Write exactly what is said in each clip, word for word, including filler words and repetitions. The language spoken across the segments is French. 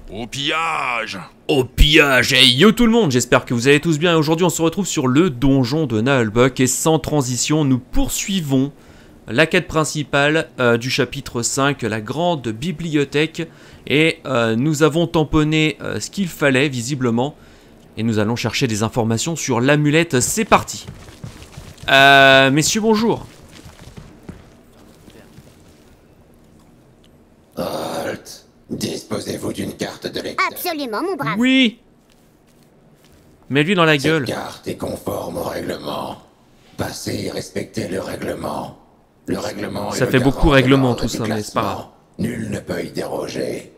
Au pillage! Au pillage! Hey yo tout le monde, j'espère que vous allez tous bien et aujourd'hui on se retrouve sur le donjon de Naalbuck et sans transition nous poursuivons la quête principale euh, du chapitre cinq, la grande bibliothèque, et euh, nous avons tamponné euh, ce qu'il fallait visiblement et nous allons chercher des informations sur l'amulette. C'est parti. euh, Messieurs bonjour. Halt! Disposez-vous d'une carte de lecteur. Absolument, mon brave. Oui. Mets-lui dans la gueule. Cette carte est conforme au règlement. Passez et respectez le règlement. Le règlement Ça est le fait beaucoup garant de règlement l'ordre tout du ça, mais c'est pas grave. classement. Nul ne peut y déroger.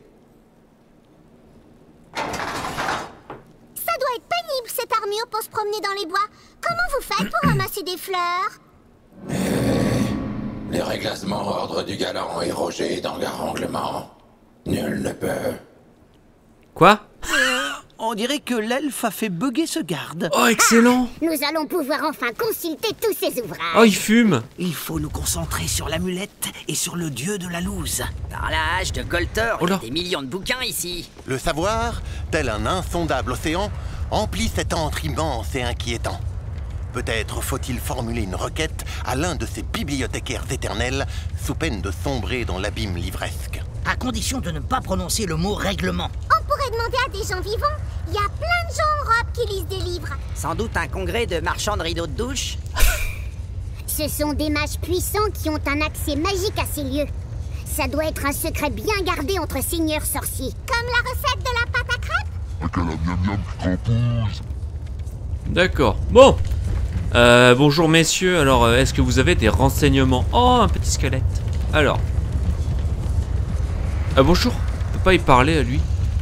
Ça doit être pénible, cette armure, pour se promener dans les bois. Comment vous faites pour ramasser des fleurs? Les réglassements ordre du galant et Roger dans le règlement. Nul ne peut. Quoi? On dirait que l'elfe a fait bugger ce garde. Oh excellent. Nous allons pouvoir enfin consulter tous ces ouvrages. Oh il fume. Il faut nous concentrer sur l'amulette et sur le dieu de la loose. Dans la hache de Goltor, Oh il y a là. des millions de bouquins ici. Le savoir, tel un insondable océan, emplit cet antre immense et inquiétant. Peut-être faut-il formuler une requête à l'un de ces bibliothécaires éternels, sous peine de sombrer dans l'abîme livresque. À condition de ne pas prononcer le mot règlement. On pourrait demander à des gens vivants. Il y a plein de gens en robe qui lisent des livres. Sans doute un congrès de marchands de rideaux de douche. Ce sont des mages puissants qui ont un accès magique à ces lieux. Ça doit être un secret bien gardé entre seigneurs sorciers. Comme la recette de la pâte à crêpes. D'accord. Bon. Euh, bonjour messieurs, alors euh, est-ce que vous avez des renseignements? Oh, un petit squelette. Alors. Ah bonjour, on peut pas y parler à lui.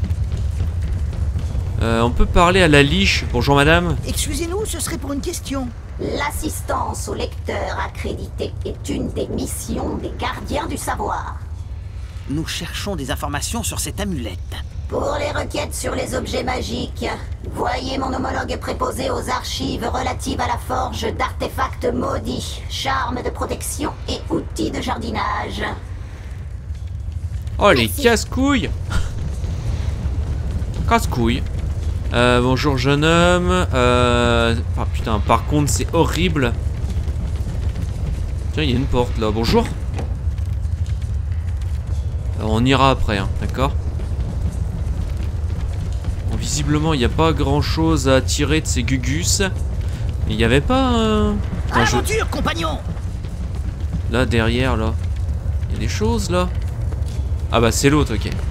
Euh, on peut parler à la liche. Bonjour madame. Excusez-nous, ce serait pour une question. L'assistance au lecteur accrédité est une des missions des gardiens du savoir. Nous cherchons des informations sur cette amulette. Pour les requêtes sur les objets magiques, voyez mon homologue préposé aux archives relatives à la forge d'artefacts maudits, charmes de protection et outils de jardinage. Oh les casse-couilles. Casse-couilles. Euh, bonjour jeune homme. Euh... Ah putain, par contre c'est horrible. Tiens, il y a une porte là. Bonjour. Alors, on ira après, hein, d'accord. Bon, visiblement, il n'y a pas grand chose à tirer de ces gugus. Il n'y avait pas un... À un jeu... l'aventure, compagnon. Là, derrière, là. Il y a des choses, là. Ah bah, c'est l'autre, ok.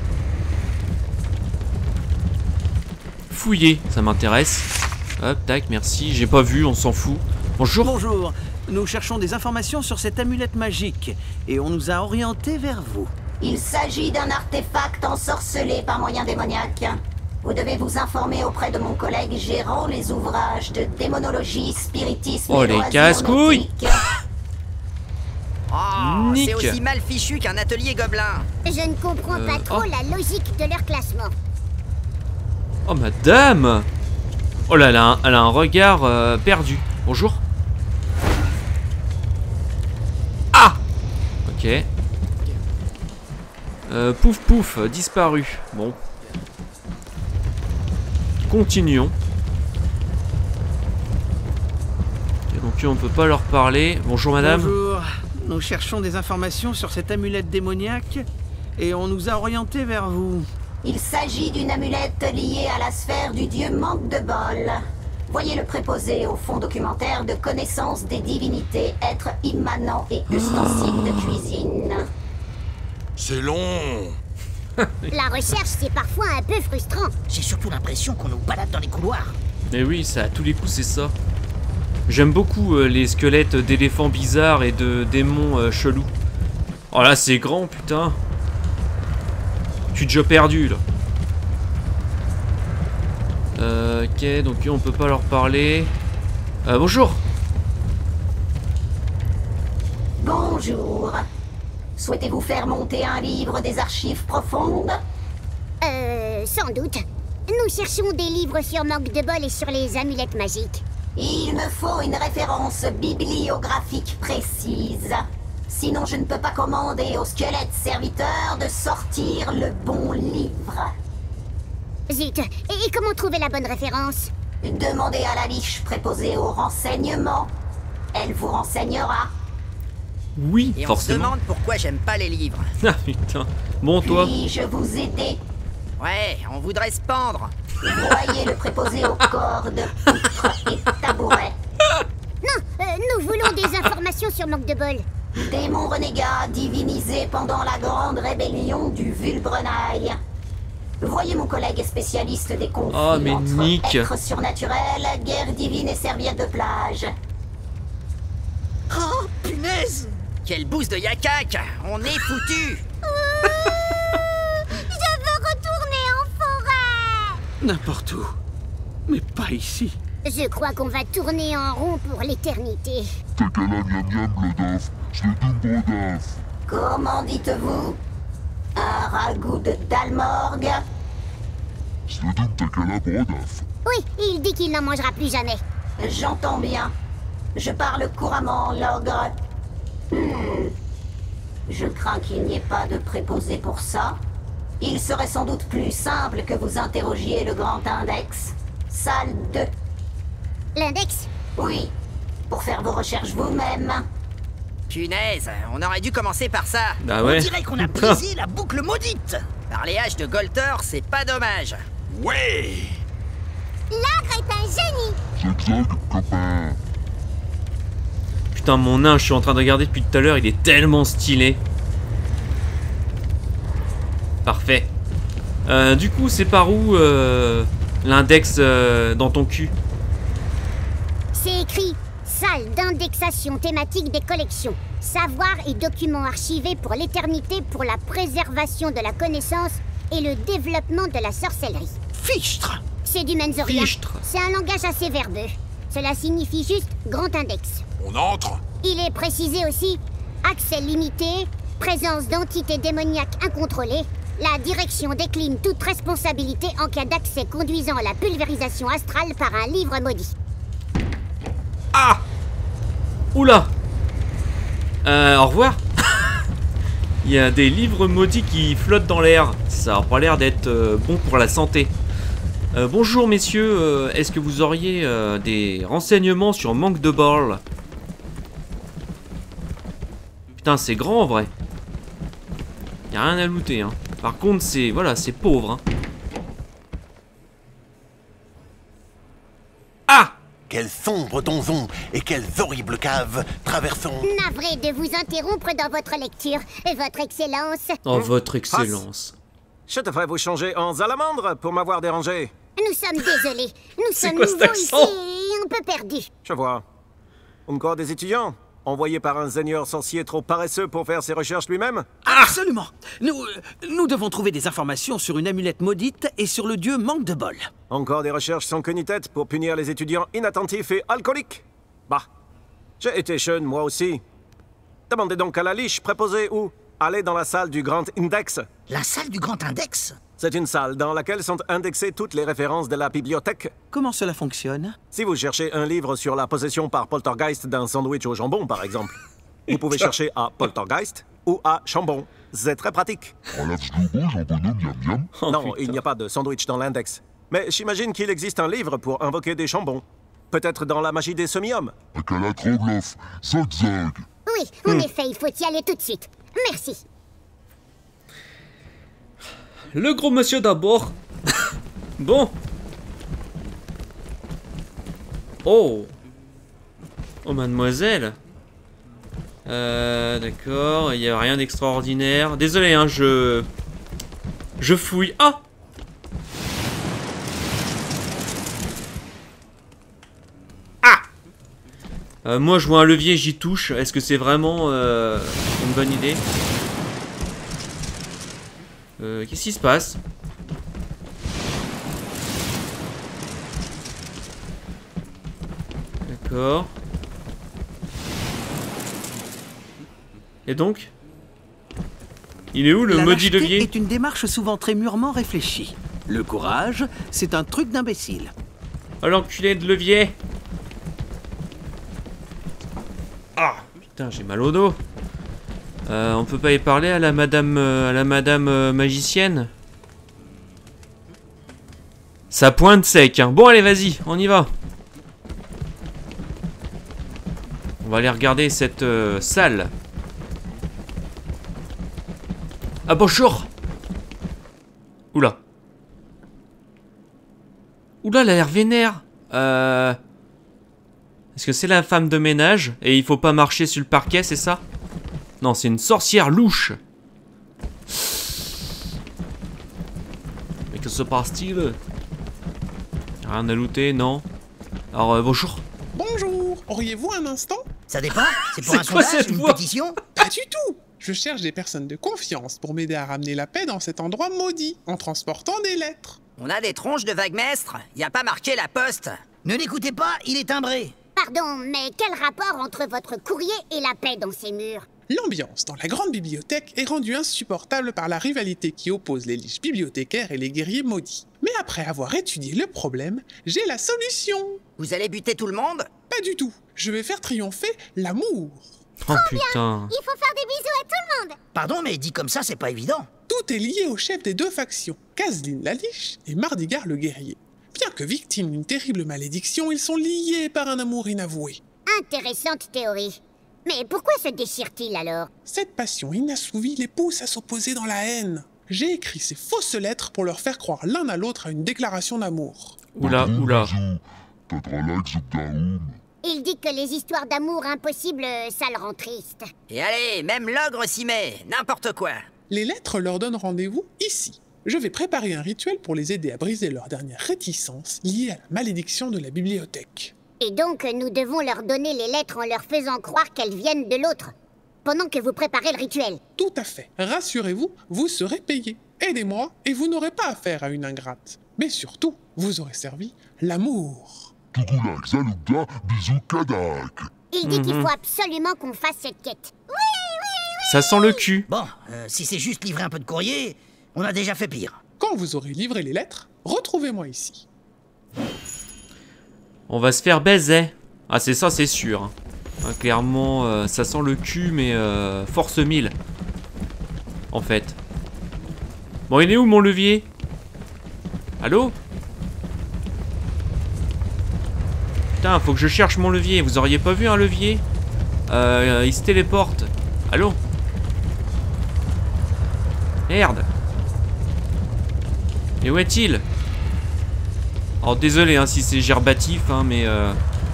Fouiller, ça m'intéresse. Hop, tac, merci. J'ai pas vu, on s'en fout. Bonjour. Bonjour, nous cherchons des informations sur cette amulette magique et on nous a orientés vers vous. Il s'agit d'un artefact ensorcelé par moyen démoniaque. Vous devez vous informer auprès de mon collègue gérant les ouvrages de démonologie, spiritisme Oh, et les loisirs casse-couilles. nautiques. Oh, Nick. c'est aussi mal fichu qu'un atelier gobelin. Je ne comprends Euh, pas trop oh. la logique de leur classement. Oh, madame. Oh là, elle a un, elle a un regard euh, perdu. Bonjour. Ah. Ok. Euh, pouf pouf, disparu. Bon. Continuons. Et donc on peut pas leur parler. Bonjour madame. Bonjour, nous cherchons des informations sur cette amulette démoniaque et on nous a orientés vers vous. Il s'agit d'une amulette liée à la sphère du dieu manque de bol. Voyez le préposé au fond documentaire de connaissance des divinités, êtres immanents et ustensiles de cuisine. C'est long! La recherche, c'est parfois un peu frustrant. J'ai surtout l'impression qu'on nous balade dans les couloirs. Mais oui, ça à tous les coups c'est ça. J'aime beaucoup euh, les squelettes d'éléphants bizarres et de démons euh, chelous. Oh là c'est grand putain. Je suis déjà perdu là. Euh, ok, donc on peut pas leur parler. Euh, bonjour. Bonjour. Souhaitez-vous faire monter un livre des archives profondes? Euh, sans doute. Nous cherchons des livres sur manque de bol et sur les amulettes magiques. Il me faut une référence bibliographique précise. Sinon, je ne peux pas commander au squelette serviteur de sortir le bon livre. Zut. Et, et comment trouver la bonne référence? Demandez à la liche préposée au renseignement. Elle vous renseignera. Oui, Et on se forcément. demande pourquoi j'aime pas les livres. Ah putain. Bon, toi. Puis-je vous aider? Ouais, on voudrait se pendre. Voyez le préposé aux cordes, poutres et tabourets. Non, euh, nous voulons des informations sur Manque de Bol. Démon renégat divinisé pendant la grande rébellion du Vulbrenail. Voyez mon collègue spécialiste des conflits Oh, mais entre Nick. êtres surnaturels, guerre divine et serviette de plage. Oh, punaise! Quelle bouse de yakak. On est foutu. Je veux retourner en forêt. N'importe où. Mais pas ici. Je crois qu'on va tourner en rond pour l'éternité. Comment dites-vous? Un ragoût de Dalmorgue? Oui, il dit qu'il n'en mangera plus jamais. J'entends bien. Je parle couramment, l'ogre. Hmm. Je crains qu'il n'y ait pas de préposé pour ça. Il serait sans doute plus simple que vous interrogiez le grand index. Salle deux. L'index? Oui, pour faire vos recherches vous-même. Punaise, on aurait dû commencer par ça. Bah ouais. On dirait qu'on a brisé la boucle maudite. Par les haches de Golter, c'est pas dommage. Ouais. L'ogre est un génie. Putain, mon nain, je suis en train de regarder depuis tout à l'heure, il est tellement stylé. Parfait. Euh, du coup, c'est par où euh, l'index euh, dans ton cul? C'est écrit salle d'indexation thématique des collections. Savoir et documents archivés pour l'éternité pour la préservation de la connaissance et le développement de la sorcellerie. Fichtre! C'est du menzorien. Fichtre. C'est un langage assez verbeux. Cela signifie juste grand index. On entre. Il est précisé aussi accès limité, présence d'entités démoniaques incontrôlées. La direction décline toute responsabilité en cas d'accès conduisant à la pulvérisation astrale par un livre maudit. Ah! Oula! Euh, au revoir. Il y a des livres maudits qui flottent dans l'air. Ça n'a pas l'air d'être euh, bon pour la santé. Euh, bonjour messieurs, euh, est-ce que vous auriez euh, des renseignements sur Manque de Bol? Putain, c'est grand en vrai. Y a rien à looter, hein. Par contre, c'est voilà, c'est pauvre. Hein. Ah! Quel sombre donjon et quelles horribles caves traversons... Navré de vous interrompre dans votre lecture, votre excellence. Oh, votre excellence. Je devrais vous changer en salamandre pour m'avoir dérangé. Nous sommes désolés. Nous C'est sommes quoi cet nouveaux ici accent et un peu perdus. Je vois. Encore des étudiants envoyés par un seigneur sorcier trop paresseux pour faire ses recherches lui-même? Absolument. Nous, euh, nous devons trouver des informations sur une amulette maudite et sur le dieu Manque de Bol. Encore des recherches sans queue ni tête pour punir les étudiants inattentifs et alcooliques? Bah, j'ai été jeune moi aussi. Demandez donc à la liche préposée où? Allez dans la salle du Grand Index. La salle du Grand Index? C'est une salle dans laquelle sont indexées toutes les références de la bibliothèque. Comment cela fonctionne? Si vous cherchez un livre sur la possession par poltergeist d'un sandwich au jambon, par exemple, vous pouvez chercher à poltergeist ou à chambon. C'est très pratique. Oh, Non, putain. il n'y a pas de sandwich dans l'index. Mais j'imagine qu'il existe un livre pour invoquer des chambons. Peut-être dans la magie des semi-hommes. Oui, en effet, il faut y aller tout de suite. Merci. Le gros monsieur d'abord. Bon. Oh. Oh, mademoiselle. Euh, d'accord, il n'y a rien d'extraordinaire. Désolé, hein, je... Je fouille. Ah! Ah! Euh, moi, je vois un levier, j'y touche. Est-ce que c'est vraiment euh, une bonne idée? Euh, qu'est-ce qui se passe? D'accord. Et donc? Il est où le La maudit lâcheté levier? est une démarche souvent très mûrement réfléchie. Le courage, c'est un truc d'imbécile. Oh l'enculé de levier! Ah! Putain, j'ai mal au dos. Euh, on peut pas y parler à la madame, euh, à la madame euh, magicienne? Ça pointe sec, hein. Bon, allez, vas-y, on y va. On va aller regarder cette euh, salle. Ah, bonjour. Oula. Oula, elle a l'air vénère. Euh... Est-ce que c'est la femme de ménage et il faut pas marcher sur le parquet, c'est ça? Non, c'est une sorcière louche. Mais que se passe-t-il? Rien à looter, non? Alors, euh, bonjour. Bonjour, auriez-vous un instant? Ça dépend, c'est pour C'est un quoi sondage, cette une voix? pétition? Pas du tout. Je cherche des personnes de confiance pour m'aider à ramener la paix dans cet endroit maudit, en transportant des lettres. On a des tronches de vaguemestre. Y a pas marqué la poste. Ne l'écoutez pas, il est timbré. Pardon, mais quel rapport entre votre courrier et la paix dans ces murs? L'ambiance dans la grande bibliothèque est rendue insupportable par la rivalité qui oppose les liches bibliothécaires et les guerriers maudits. Mais après avoir étudié le problème, j'ai la solution. Vous allez buter tout le monde? Pas du tout. Je vais faire triompher l'amour. Oh putain. Il faut faire des bisous à tout le monde. Pardon, mais dit comme ça, c'est pas évident. Tout est lié au chef des deux factions, Kazlin la liche et Mardigar le guerrier. Bien que victimes d'une terrible malédiction, ils sont liés par un amour inavoué. Intéressante théorie. Mais pourquoi se déchirent-ils alors? Cette passion inassouvie les pousse à s'opposer dans la haine. J'ai écrit ces fausses lettres pour leur faire croire l'un à l'autre à une déclaration d'amour. Oula, oula. Il dit que les histoires d'amour impossibles, ça le rend triste. Et allez, même l'ogre s'y met. N'importe quoi. Les lettres leur donnent rendez-vous ici. Je vais préparer un rituel pour les aider à briser leur dernière réticence liée à la malédiction de la bibliothèque. Et donc, nous devons leur donner les lettres en leur faisant croire qu'elles viennent de l'autre, pendant que vous préparez le rituel. Tout à fait. Rassurez-vous, vous serez payé. Aidez-moi et vous n'aurez pas affaire à une ingrate. Mais surtout, vous aurez servi l'amour. Il dit qu'il faut absolument qu'on fasse cette quête. Ça sent le cul. Bon, euh, si c'est juste livrer un peu de courrier, on a déjà fait pire. Quand vous aurez livré les lettres, retrouvez-moi ici. On va se faire baiser. Ah, c'est ça, c'est sûr. Hein. Ah, clairement, euh, ça sent le cul, mais euh, force mille. En fait. Bon, il est où mon levier? Allô? Putain, faut que je cherche mon levier. Vous auriez pas vu un levier? Euh, il se téléporte. Allô? Merde. Et où est-il? Alors désolé hein, si c'est gerbatif, hein, mais euh,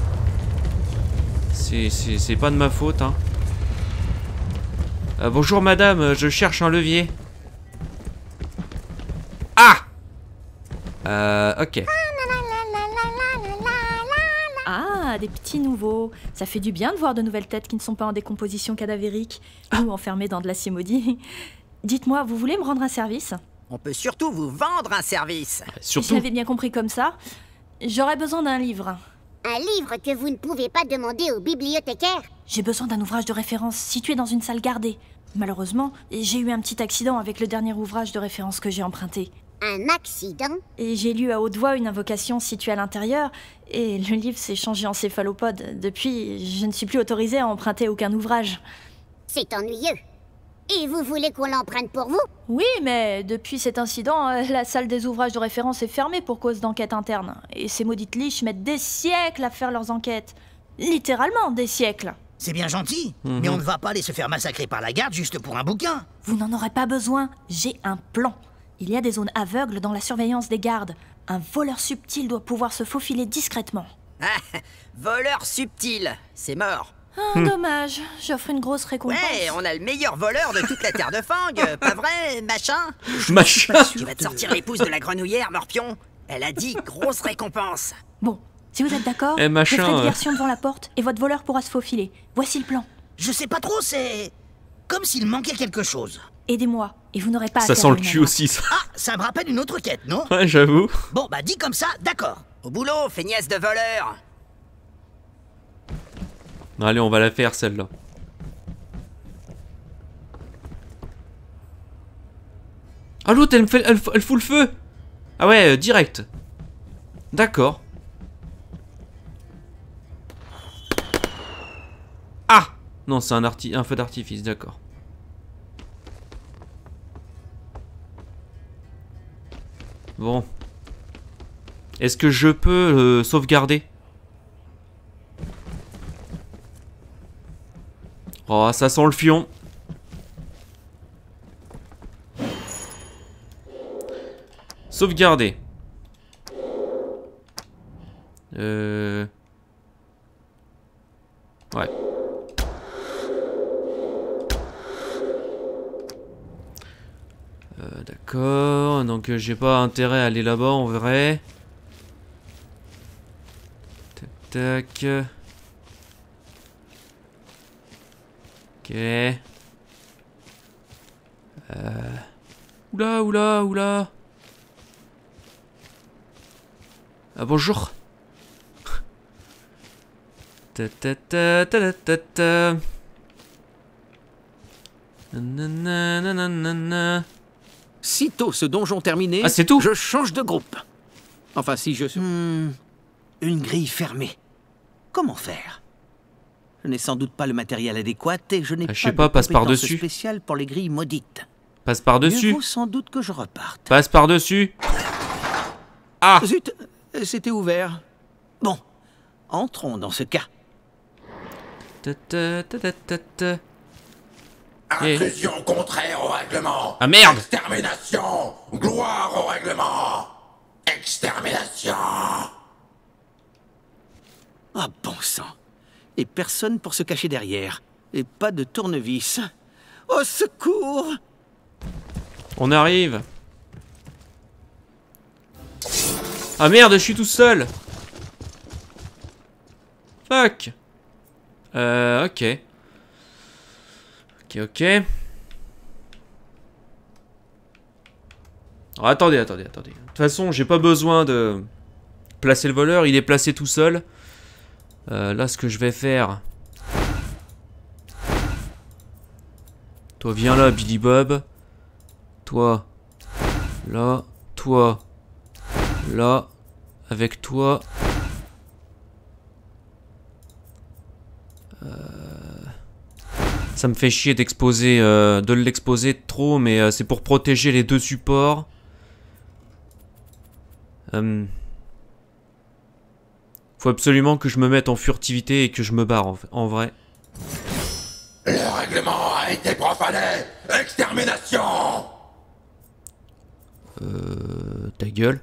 c'est pas de ma faute. Hein. Euh, bonjour madame, je cherche un levier. Ah! Euh, ok. Ah, des petits nouveaux. Ça fait du bien de voir de nouvelles têtes qui ne sont pas en décomposition cadavérique ah. ou enfermées dans de l'acier maudit. Dites-moi, vous voulez me rendre un service? On peut surtout vous vendre un service. Surtout. Si j'avais bien compris comme ça, j'aurais besoin d'un livre. Un livre que vous ne pouvez pas demander au bibliothécaire? J'ai besoin d'un ouvrage de référence situé dans une salle gardée. Malheureusement, j'ai eu un petit accident avec le dernier ouvrage de référence que j'ai emprunté. Un accident? Et j'ai lu à haute voix une invocation située à l'intérieur, et le livre s'est changé en céphalopode. Depuis, je ne suis plus autorisée à emprunter aucun ouvrage. C'est ennuyeux. Et vous voulez qu'on l'emprunte pour vous? Oui, mais depuis cet incident, la salle des ouvrages de référence est fermée pour cause d'enquête interne. Et ces maudites liches mettent des siècles à faire leurs enquêtes. Littéralement des siècles. C'est bien gentil, mmh. mais on ne va pas aller se faire massacrer par la garde juste pour un bouquin. Vous n'en aurez pas besoin, j'ai un plan. Il y a des zones aveugles dans la surveillance des gardes. Un voleur subtil doit pouvoir se faufiler discrètement. Ah, voleur subtil, c'est mort. Ah, hmm. Dommage, j'offre une grosse récompense. Ouais, on a le meilleur voleur de toute la terre de Fang, pas vrai, machin? Machin. Tu vas te sortir les pouces de la grenouillère, Morpion. Elle a dit grosse récompense. Bon, si vous êtes d'accord, eh, machin, je ferai euh... diversion devant la porte et votre voleur pourra se faufiler. Voici le plan. Je sais pas trop, c'est... comme s'il manquait quelque chose. Aidez-moi, et vous n'aurez pas à ça sent le cul aussi, ça. Ah, ça me rappelle une autre quête, non? Ouais, j'avoue. Bon, bah dit comme ça, d'accord. Au boulot, feignasse de voleur. Allez, on va la faire, celle-là. Ah, l'autre, elle, elle, elle fout le feu. Ah ouais, euh, direct. D'accord. Ah! Non, c'est un, arti un feu d'artifice, d'accord. Bon. Est-ce que je peux euh, sauvegarder? Oh, ça sent le fion. Sauvegarder. Euh... Ouais. Euh, D'accord, donc euh, j'ai pas intérêt à aller là-bas en vrai. Tac tac. Ok. Euh... Oula oula oula. Ah bonjour. Ta ta ta ta ta ta. Nanana. Sitôt ce donjon terminé, ah, c'est tout. Je change de groupe. Enfin, si je suis... Hmm, une grille fermée. Comment faire? Je n'ai sans doute pas le matériel adéquat et je n'ai ah, pas je sais pas, de passe par compétences dessus. spéciales pour les grilles maudites. Passe par dessus. Il faut sans doute que je reparte. Passe par dessus. Ah. Zut, c'était ouvert. Bon, entrons dans ce cas. Ta ta ta ta ta ta. Intrusion hey. Contraire au règlement. Ah merde. Extermination. Gloire au règlement. Extermination. Ah bon sang. Et personne pour se cacher derrière. Et pas de tournevis. Au secours. On arrive. Ah merde, je suis tout seul. Fuck. Euh, ok. Ok, ok. Alors, attendez, attendez, attendez. De toute façon, j'ai pas besoin de placer le voleur, il est placé tout seul. Euh, là, ce que je vais faire... Toi, viens là, Billy Bob. Toi, là, toi, là, avec toi. Euh... Ça me fait chier d'exposer, euh, de l'exposer trop, mais euh, c'est pour protéger les deux supports. Euh... Faut absolument que je me mette en furtivité et que je me barre en, en vrai. Le règlement a été profané. Extermination. Euh... Ta gueule.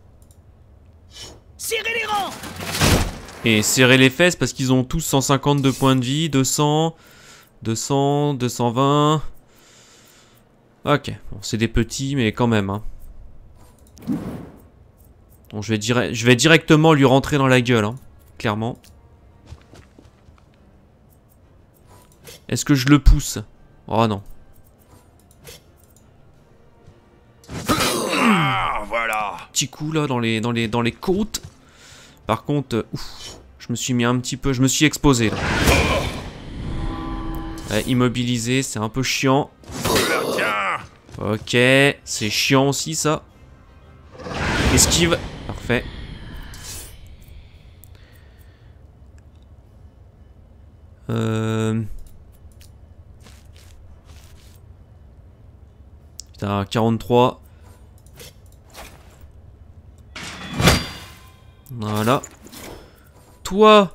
Serrez les rangs. Et serrer les fesses parce qu'ils ont tous cent cinquante-deux points de vie, deux cents, deux cents, deux cent vingt. Ok, bon, c'est des petits, mais quand même. Hein. Bon, je vais, dire... je vais directement lui rentrer dans la gueule, hein, clairement. Est-ce que je le pousse? Oh non. Ah, voilà. Petit coup là dans les, dans les, dans les côtes. Par contre, euh, ouf, je me suis mis un petit peu, je me suis exposé là. Ouais, immobilisé, c'est un peu chiant. Ok, c'est chiant aussi ça. Esquive, parfait. Euh... Putain, quarante-trois. Voilà. Toi.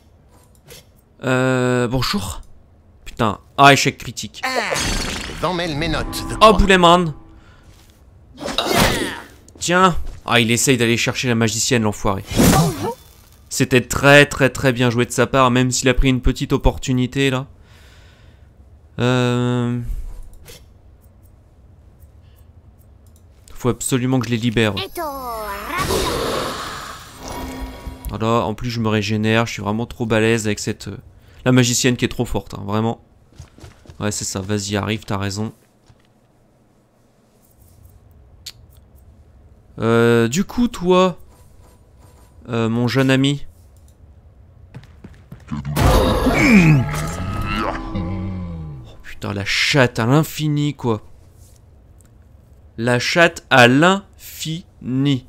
Euh... Bonjour. Putain. Ah, échec critique. Emmêle mes notes. Oh, Bouleman. Tiens. Ah, il essaye d'aller chercher la magicienne, l'enfoiré. C'était très très très bien joué de sa part, même s'il a pris une petite opportunité, là. Euh... Faut absolument que je les libère. Voilà, en plus je me régénère, je suis vraiment trop balèze avec cette... Euh, la magicienne qui est trop forte, hein, vraiment. Ouais, c'est ça, vas-y, arrive, t'as raison. Euh, du coup, toi, euh, mon jeune ami... Oh putain, la chatte à l'infini, quoi. La chatte à l'infini.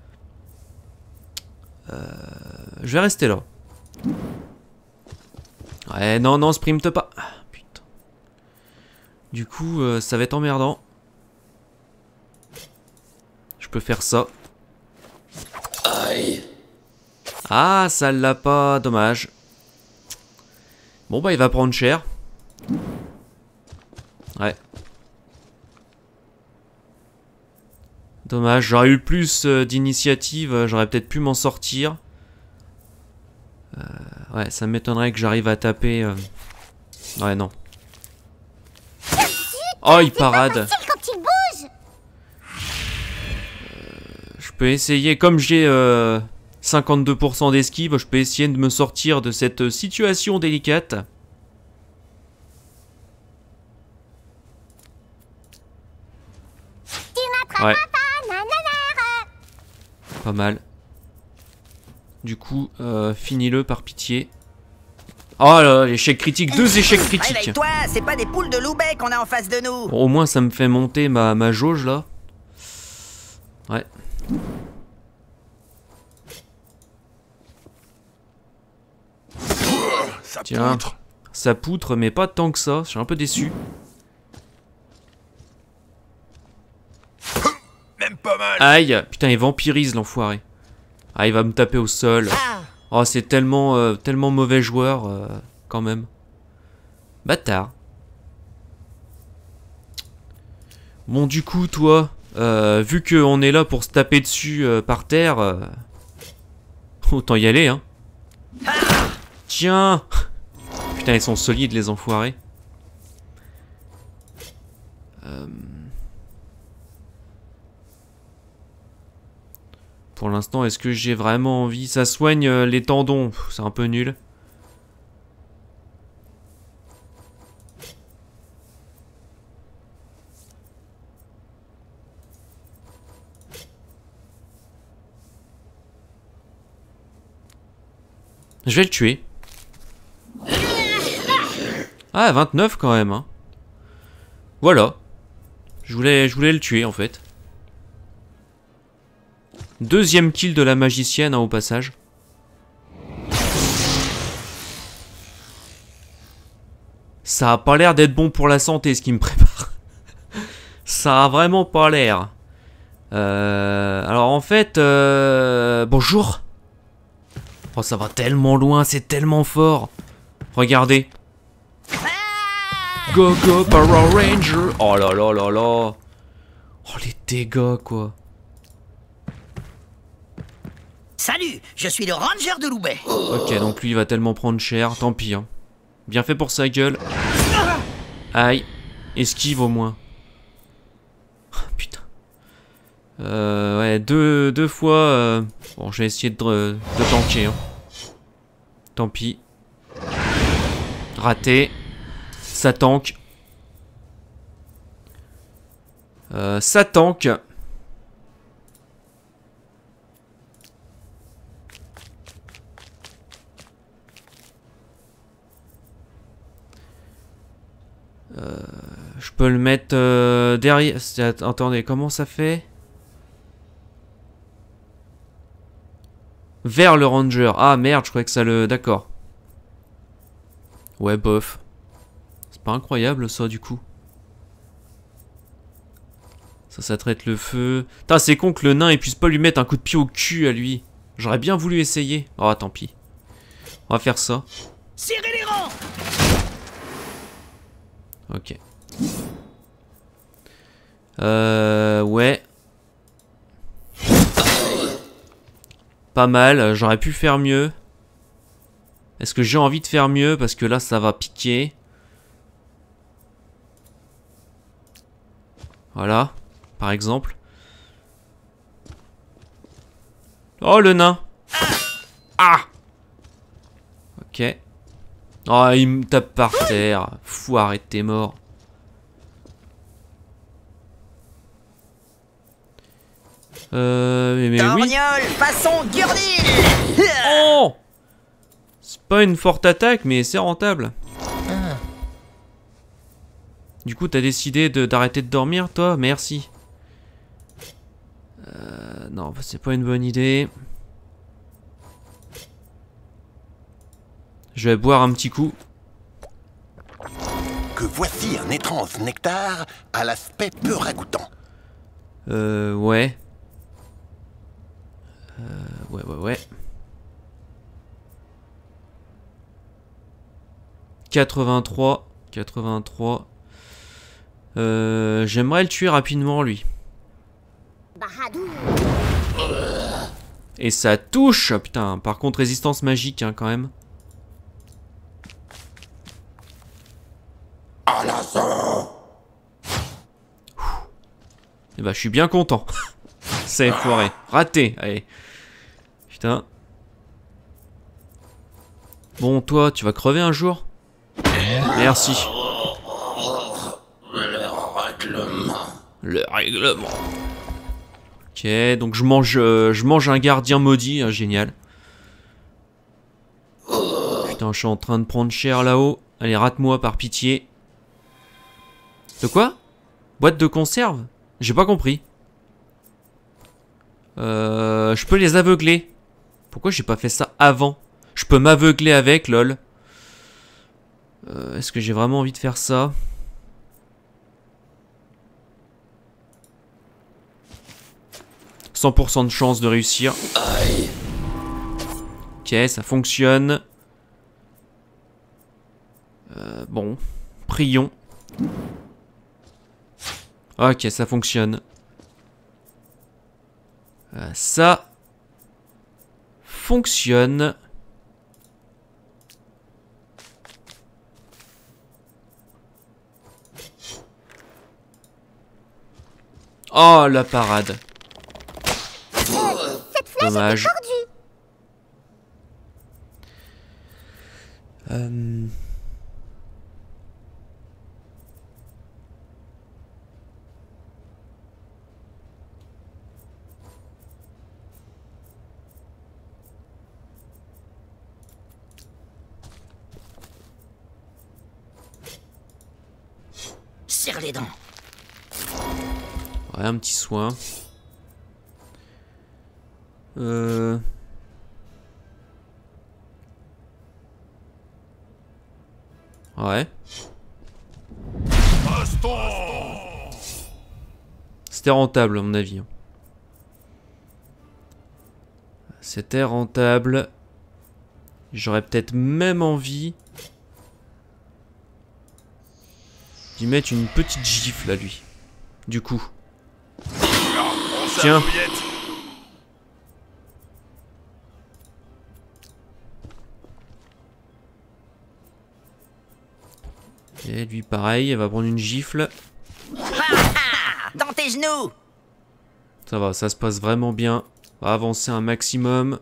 Euh, je vais rester là. Ouais, non, non, sprinte pas. Ah, putain. Du coup, euh, ça va être emmerdant. Je peux faire ça. Ah, ça l'a pas, dommage. Bon bah il va prendre cher. Ouais. Dommage, j'aurais eu plus euh, d'initiative, j'aurais peut-être pu m'en sortir. Euh, ouais, ça m'étonnerait que j'arrive à taper... Euh... Ouais, non. Oh, il parade. Euh, je peux essayer, comme j'ai euh, cinquante-deux pour cent d'esquive, je peux essayer de me sortir de cette situation délicate. Ouais. Pas mal. Du coup, euh, finis-le par pitié. Oh là, échec critique, deux échecs critiques. Réveille-toi, c'est pas des poules de Loubet qu'on a en face de nous. Bon, au moins, ça me fait monter ma, ma jauge là. Ouais. Ça Tiens, poutre. ça poutre, mais pas tant que ça. Je suis un peu déçu. Même pas mal. Aïe, putain, il vampirise l'enfoiré. Ah, il va me taper au sol. Oh, c'est tellement, euh, tellement mauvais joueur, euh, quand même. Bâtard. Bon, du coup, toi, euh, vu qu'on est là pour se taper dessus euh, par terre, euh, autant y aller, hein. Tiens. Putain, ils sont solides, les enfoirés. Euh... Pour l'instant, est-ce que j'ai vraiment envie? Ça soigne euh, les tendons. C'est un peu nul. Je vais le tuer. Ah, vingt-neuf quand même. Hein. Voilà. Je voulais, je voulais le tuer en fait. Deuxième kill de la magicienne hein, au passage. Ça a pas l'air d'être bon pour la santé ce qui me prépare. Ça a vraiment pas l'air. Euh, alors en fait... Euh, bonjour. Oh ça va tellement loin, c'est tellement fort. Regardez. Go go Power Ranger. Oh là là là là. Oh les dégâts quoi. Salut, je suis le ranger de Loubet. Ok, donc lui il va tellement prendre cher, tant pis. Hein. Bien fait pour sa gueule. Aïe, esquive au moins. Putain. Euh, ouais, deux, deux fois. Euh... Bon, je vais essayer de, de tanker. Hein. Tant pis. Raté. Ça tank. Euh, ça tank. Euh, je peux le mettre euh, derrière. Attendez, comment ça fait? Vers le ranger. Ah merde, je croyais que ça le... D'accord. Ouais, bof. C'est pas incroyable ça du coup. Ça, ça traite le feu. Putain, c'est con que le nain il puisse pas lui mettre un coup de pied au cul à lui. J'aurais bien voulu essayer. Oh, tant pis. On va faire ça. Serrez les rangs. Ok. Euh... Ouais. Pas mal, j'aurais pu faire mieux. Est-ce que j'ai envie de faire mieux? Parce que là, ça va piquer. Voilà, par exemple. Oh, le nain. Ah. Ok. Oh, il me tape par terre. Fou, arrête, t'es mort. Euh, mais, mais oui. Façon Oh, c'est pas une forte attaque, mais c'est rentable. Ah. Du coup, t'as décidé de, d'arrêter de dormir, toi? Merci. Euh, non, c'est pas une bonne idée. Je vais boire un petit coup. Que voici un étrange nectar à l'aspect peu ragoûtant. Euh, ouais. Euh, ouais, ouais, ouais. quatre-vingt-trois. quatre-vingt-trois. Euh, J'aimerais le tuer rapidement, lui. Et ça touche. Putain, par contre, résistance magique, hein, quand même. Et bah, je suis bien content. C'est foiré. Raté. Allez. Putain. Bon, toi, tu vas crever un jour? Merci. Le règlement. Le règlement. Ok, donc je mange, euh, je mange un gardien maudit, hein, génial. Putain, je suis en train de prendre cher là-haut. Allez, rate-moi par pitié. De quoi? Boîte de conserve? J'ai pas compris. Euh, je peux les aveugler. Pourquoi j'ai pas fait ça avant? Je peux m'aveugler avec, lol. Euh, Est-ce que j'ai vraiment envie de faire ça? cent pour cent de chance de réussir. Ok, ça fonctionne. Euh, bon, prions. Ok, ça fonctionne. Euh, ça fonctionne. Oh, la parade. Dommage. Euh... Serre les dents. Ouais, un petit soin. Euh... Ouais. C'était rentable à mon avis. C'était rentable. J'aurais peut-être même envie d'y mettre une petite gifle à lui. Du coup. Tiens. Et lui pareil, elle va prendre une gifle. Dans tes genoux. Ça va, ça se passe vraiment bien. On va avancer un maximum.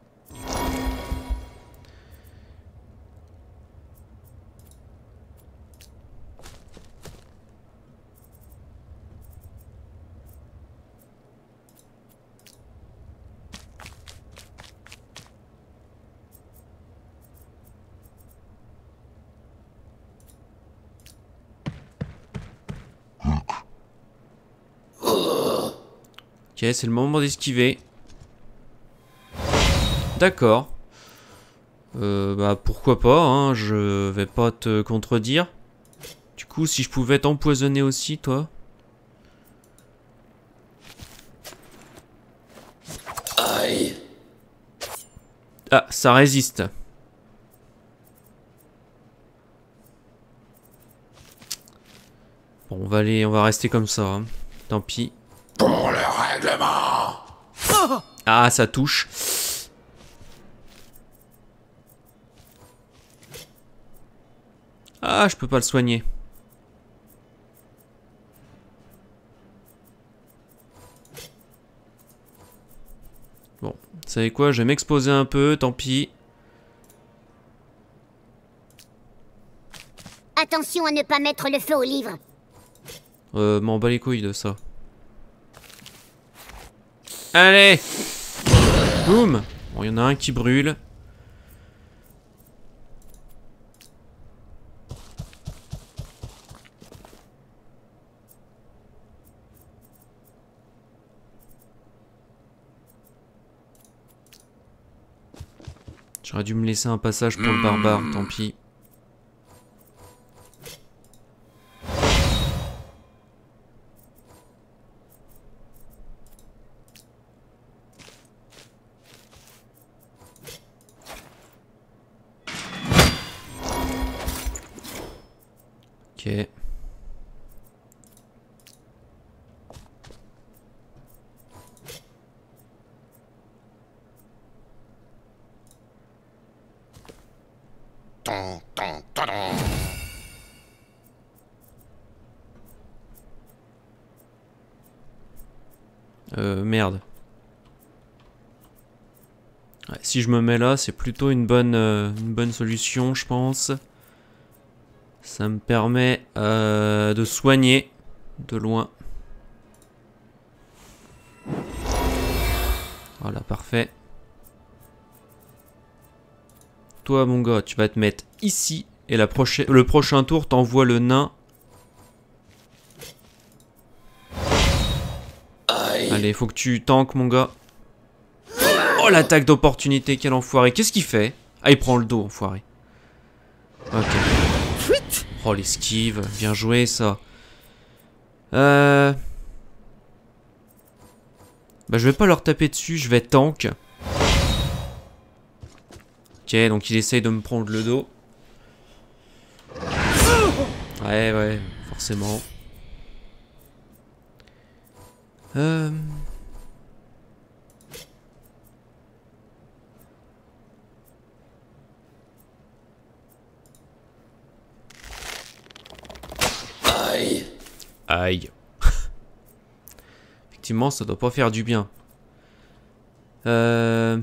Ok, c'est le moment d'esquiver. D'accord. Euh, bah pourquoi pas, hein, je vais pas te contredire. Du coup, si je pouvais t'empoisonner aussi, toi. Aïe. Ah, ça résiste. Bon, on va aller, on va rester comme ça. Hein. Tant pis. Pour le règlement. Ah, ça touche. Ah, je peux pas le soigner. Bon, vous savez quoi, je vais m'exposer un peu, tant pis. Attention à ne pas mettre le feu au livre. Euh, m'en bats les couilles de ça. Allez! Boum! Bon, il y en a un qui brûle. J'aurais dû me laisser un passage pour le barbare, tant pis. Ok. Ton, ton, ton, ton. Euh, merde. Ouais, si je me mets là, c'est plutôt une bonne, euh, une bonne solution, je pense. Ça me permet euh, de soigner de loin. Voilà, parfait. Toi, mon gars, tu vas te mettre ici. Et la prochaine, le prochain tour, t'envoies le nain. Aïe. Allez, faut que tu tankes, mon gars. Oh, l'attaque d'opportunité, quel enfoiré. Qu'est-ce qu'il fait? Ah, il prend le dos, enfoiré. Ok. Oh, l'esquive. Bien joué, ça. Euh... Bah, je vais pas leur taper dessus, je vais tank. Ok, donc il essaye de me prendre le dos. Ouais, ouais, forcément. Euh... Aïe. Aïe. Effectivement, ça doit pas faire du bien. Euh...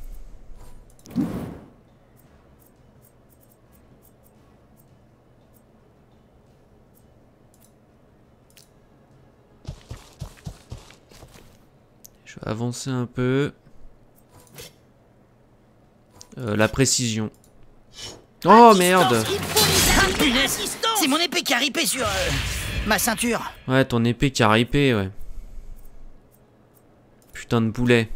Je vais avancer un peu. Euh, la précision. Oh merde! C'est mon épée qui a ripé sur euh, ma ceinture. Ouais, ton épée qui a ripé, ouais. Putain de boulet.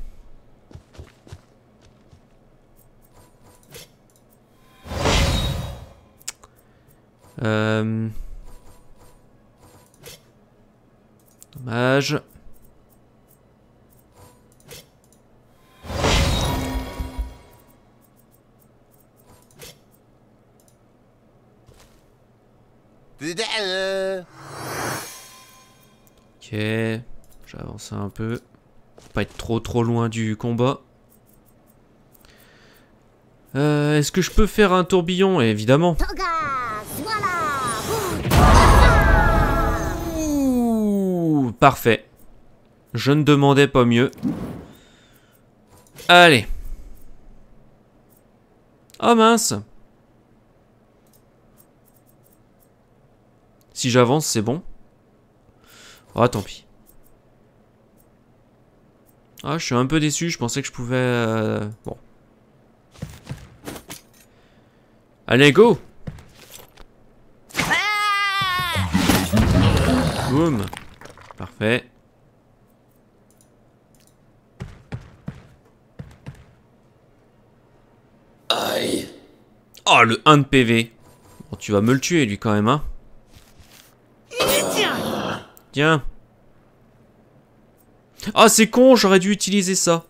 Euh... Dommage. Ok, j'avance un peu. Pas être trop trop loin du combat. Euh, Est-ce que je peux faire un tourbillon? Évidemment. Ouh, parfait. Je ne demandais pas mieux. Allez. Oh mince. Si j'avance, c'est bon. Oh, tant pis. Ah, je suis un peu déçu. Je pensais que je pouvais... Euh... Bon. Allez, go! Boum. Parfait. Aïe. Oh, le un de P V. Bon, tu vas me le tuer, lui, quand même, hein. Tiens. Ah, c'est con, j'aurais dû utiliser ça.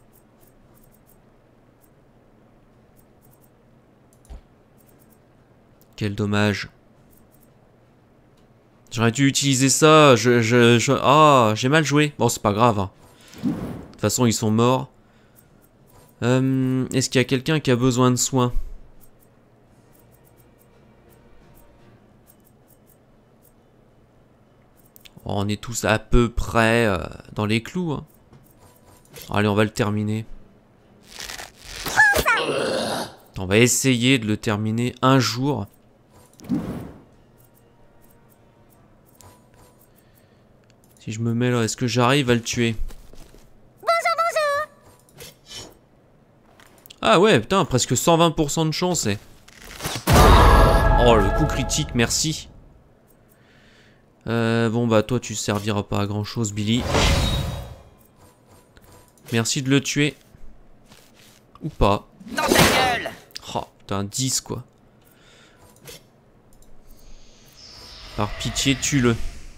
Quel dommage. J'aurais dû utiliser ça. Je, je, je... Ah, j'ai mal joué. Bon, c'est pas grave. Hein. De toute façon, ils sont morts. Euh, Est-ce qu'il y a quelqu'un qui a besoin de soins? On est tous à peu près euh, dans les clous. Hein. Allez, on va le terminer. On va essayer de le terminer un jour. Si je me mets là, est-ce que j'arrive à le tuer? Bonjour, bonjour. Ah ouais, putain, presque cent vingt pour cent de chance. Eh. Oh, le coup critique, merci. Euh, bon bah toi tu serviras pas à grand chose, Billy. Merci de le tuer. Ou pas. Dans ta gueule. Oh putain, dix quoi. Par pitié, tue-le.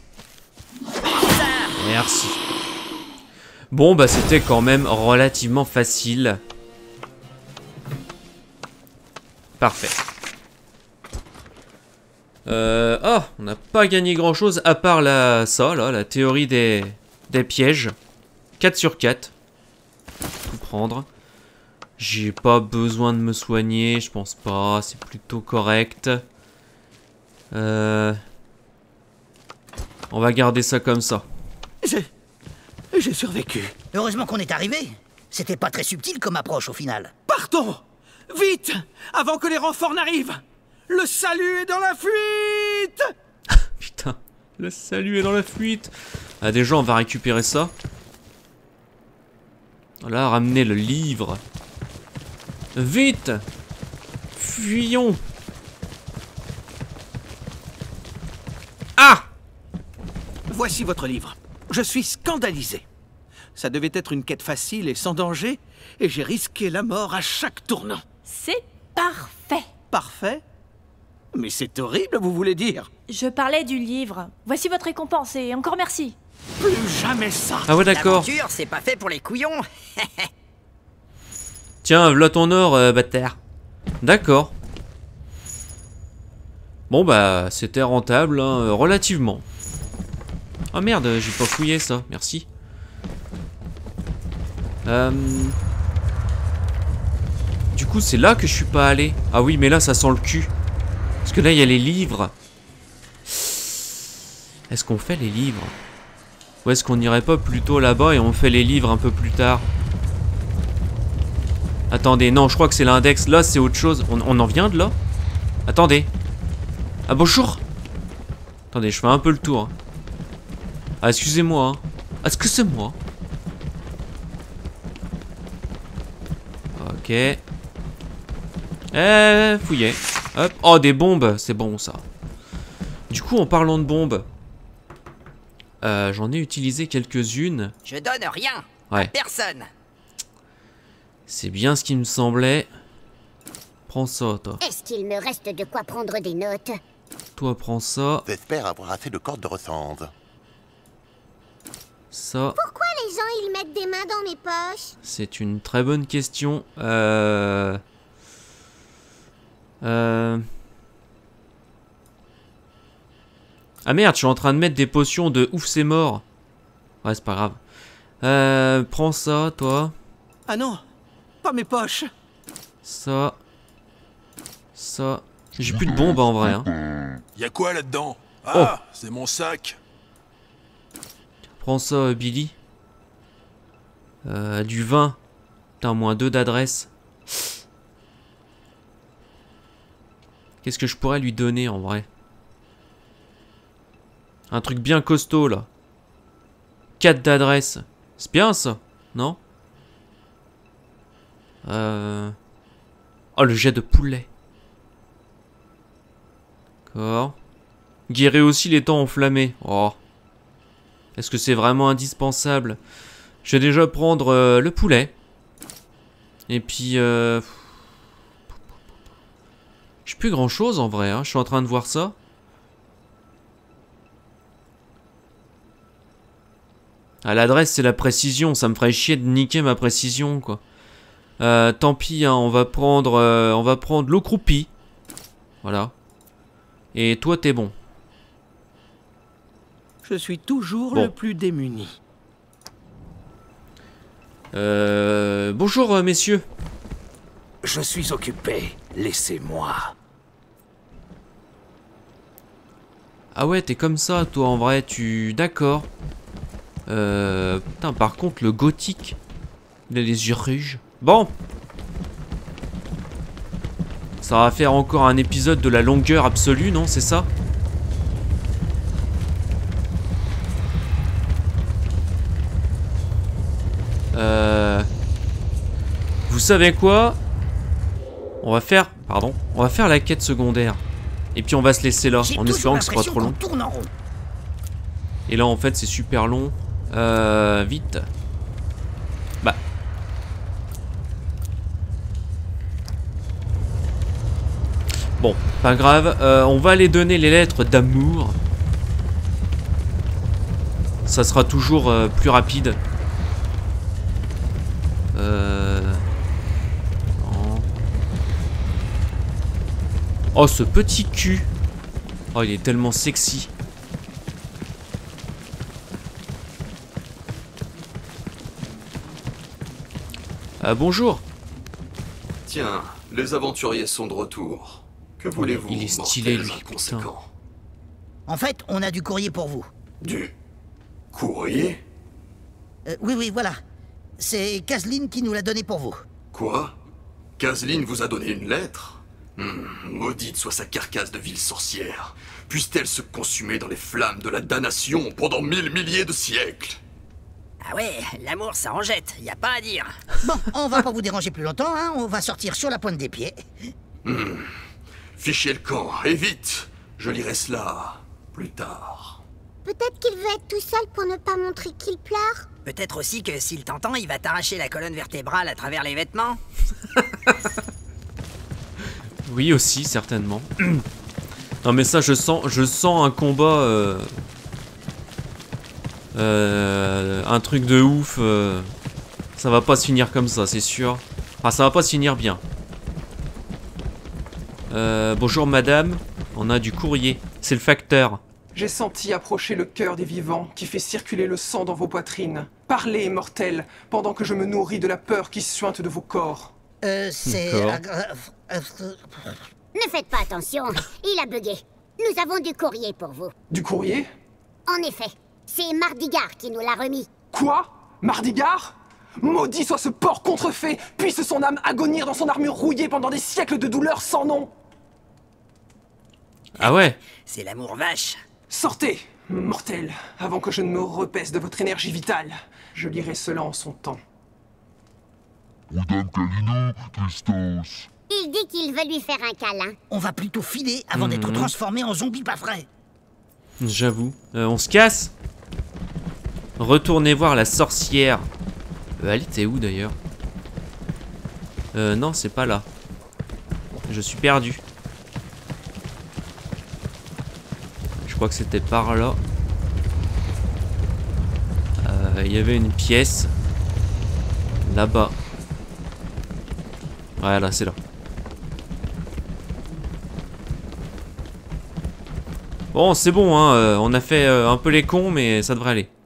Merci. Bon bah c'était quand même relativement facile. Parfait. Euh, ah, on n'a pas gagné grand chose à part la, ça, là, la théorie des, des pièges. quatre sur quatre. Tout prendre. J'ai pas besoin de me soigner, je pense pas, c'est plutôt correct. Euh... On va garder ça comme ça. J'ai... J'ai survécu. Heureusement qu'on est arrivé. C'était pas très subtil comme approche au final. Partons! Vite! Avant que les renforts n'arrivent! Le salut est dans la fuite! Putain, le salut est dans la fuite. Ah, déjà, on va récupérer ça. Là, ramener le livre. Vite! Fuyons! Ah! Voici votre livre. Je suis scandalisé. Ça devait être une quête facile et sans danger, et j'ai risqué la mort à chaque tournant. C'est parfait. Parfait? Mais c'est horrible, vous voulez dire? Je parlais du livre. Voici votre récompense et encore merci. Plus jamais ça. Ah ouais, d'accord. L'aventure, c'est pas fait pour les couillons. Tiens, v'là ton or, euh, bâtard. D'accord. Bon bah, c'était rentable, hein, relativement. Ah merde, j'ai pas fouillé ça, merci. Euh... Du coup, c'est là que je suis pas allé. Ah oui, mais là, ça sent le cul. Parce que là, il y a les livres. Est-ce qu'on fait les livres? Ou est-ce qu'on n'irait pas plutôt là-bas et on fait les livres un peu plus tard? Attendez, non, je crois que c'est l'index. Là, c'est autre chose. On, on en vient de là? Attendez. Ah, bonjour. Attendez, je fais un peu le tour. Ah, excusez-moi. Ah, excusez-moi. Ok. Eh, fouillez. Hop. Oh, des bombes. C'est bon, ça. Du coup, en parlant de bombes, euh, j'en ai utilisé quelques-unes. Je donne rien. Ouais. À personne. C'est bien ce qui me semblait. Prends ça, toi. Est-ce qu'il me reste de quoi prendre des notes? Toi, prends ça. J'espère avoir assez de cordes de rechange. Ça. Pourquoi les gens, ils mettent des mains dans mes poches? C'est une très bonne question. Euh... Euh... Ah merde, je suis en train de mettre des potions de ouf, c'est mort. Ouais, c'est pas grave. Euh... Prends ça, toi. Ah non, pas mes poches. Ça. Ça. J'ai plus de bombes en vrai. Hein. Y'a quoi là-dedans? Ah, oh. C'est mon sac. Prends ça, Billy. Euh, du vin. Putain, moins deux d'adresse. Qu'est-ce que je pourrais lui donner en vrai? Un truc bien costaud là. quatre d'adresse. C'est bien ça, non? Euh... Oh, le jet de poulet. D'accord. Guérir aussi les temps enflammés. Oh. Est-ce que c'est vraiment indispensable? Je vais déjà prendre euh, le poulet. Et puis... Euh... J'ai plus grand chose en vrai, hein. Je suis en train de voir ça. À l'adresse, c'est la précision. Ça me ferait chier de niquer ma précision, quoi. Euh, tant pis, hein, on va prendre, euh, on va prendre l'eau croupie. Voilà. Et toi, t'es bon. Je suis toujours bon. le plus démuni. Euh, bonjour, euh, messieurs. Je suis occupé. Laissez-moi. Ah ouais, t'es comme ça, toi, en vrai. Tu... D'accord. Euh... Putain, par contre, le gothique, il a les yeux rouges. Bon. Ça va faire encore un épisode de la longueur absolue, non? C'est ça? Euh... Vous savez quoi? On va faire... Pardon. On va faire la quête secondaire. Et puis on va se laisser là, en espérant que ce soit trop long. Et là, en fait, c'est super long. Euh... Vite. Bah... Bon, pas grave. Euh, on va aller donner les lettres d'amour. Ça sera toujours euh, plus rapide. Euh... Non. Oh, ce petit cul. Oh, Oh, il est tellement sexy. Ah, bonjour. Tiens, les aventuriers sont de retour. Que voulez-vous, il est stylé, lui, inconséquent. En fait, on a du courrier pour vous. Du courrier? euh, Oui, oui, voilà. C'est Kazlin qui nous l'a donné pour vous. Quoi? Kazlin vous a donné une lettre? hmm, Maudite soit sa carcasse de ville sorcière. Puisse-t-elle se consumer dans les flammes de la damnation pendant mille milliers de siècles? Ah ouais, l'amour ça en jette, y a pas à dire. Bon, on va pas vous déranger plus longtemps, hein, on va sortir sur la pointe des pieds. Hmm. Fichez le camp, et vite. Je lirai cela plus tard. Peut-être qu'il veut être tout seul pour ne pas montrer qu'il pleure. Peut-être aussi que s'il t'entend, il va t'arracher la colonne vertébrale à travers les vêtements. Oui, aussi, certainement. Non, mais ça, je sens, je sens un combat... Euh... Euh, un truc de ouf. Euh... Ça va pas se finir comme ça, c'est sûr. Enfin, ça va pas se finir bien. Euh, bonjour, madame. On a du courrier. C'est le facteur. J'ai senti approcher le cœur des vivants qui fait circuler le sang dans vos poitrines. Parlez, mortels, pendant que je me nourris de la peur qui suinte de vos corps. Euh, c'est... Ne faites pas attention, il a bugué. Nous avons du courrier pour vous. Du courrier? En effet, c'est Mardigar qui nous l'a remis. Quoi? Mardigar? Maudit soit ce porc contrefait, puisse son âme agonir dans son armure rouillée pendant des siècles de douleurs sans nom. Ah ouais? C'est l'amour vache. Sortez, mortels, avant que je ne me repaisse de votre énergie vitale. Je lirai cela en son temps. Il dit qu'il veut lui faire un câlin. On va plutôt filer avant mmh. d'être transformé en zombie pas frais. J'avoue. Euh, on se casse? Retournez voir la sorcière. Euh, Ali, t'es où d'ailleurs? Euh, non, c'est pas là. Je suis perdu. Je crois que c'était par là. Il euh, y avait une pièce. Là-bas. Voilà, c'est là. Bon, c'est bon, hein. Euh, on a fait euh, un peu les cons, mais ça devrait aller.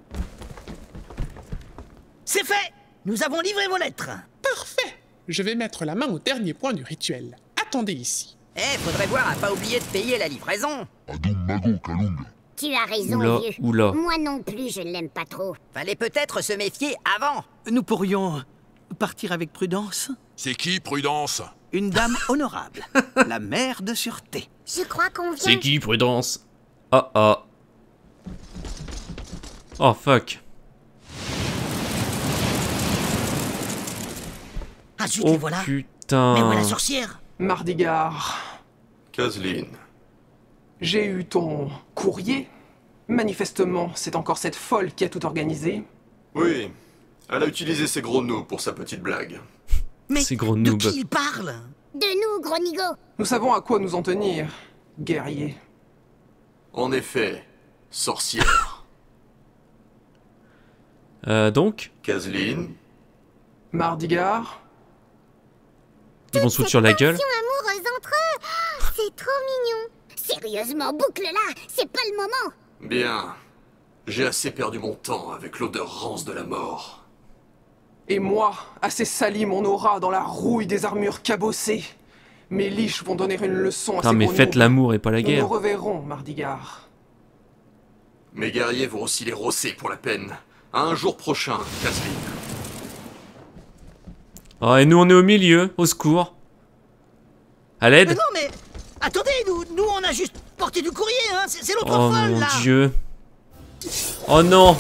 C'est fait! Nous avons livré vos lettres. Parfait! Je vais mettre la main au dernier point du rituel. Attendez ici. Eh, hey, faudrait voir à pas oublier de payer la livraison. Tu as raison, oula, vieux. Oula. Moi non plus, je ne l'aime pas trop. Fallait peut-être se méfier avant. Nous pourrions partir avec Prudence. C'est qui, Prudence? Une dame honorable, la mère de sûreté. Je crois qu'on vient... C'est qui, Prudence? Ah ah. Oh fuck. Ah zut, oh les voilà. Putain. Mais voilà la sorcière. Mardigar. Kazlin. J'ai eu ton courrier. Manifestement, c'est encore cette folle qui a tout organisé. Oui, elle a utilisé ses gros nœuds pour sa petite blague. Mais gros de qui il parle? De nous, gros nigo. Nous savons à quoi nous en tenir, guerrier. En effet, sorcière. euh, donc Kazlin. Mardigar. Ils vont se foutre sur la gueule. Amoureuse entre eux. Oh, c'est trop mignon. Sérieusement, boucle-la. C'est pas le moment. Bien. J'ai assez perdu mon temps avec l'odeur rance de la mort. Et moi, assez sali mon aura dans la rouille des armures cabossées. Mes liches vont donner une leçon à Putain, ces mais gros faites noobs. l'amour et pas la Nous guerre. nous reverrons, Mardigar. Mes guerriers vont aussi les rosser pour la peine. À un jour prochain, Kazlin. Oh, et nous on est au milieu, au secours. À l'aide. Mais non, mais attendez, nous, nous on a juste porté du courrier, hein. C'est l'autre Oh folle mon là. dieu. Oh non.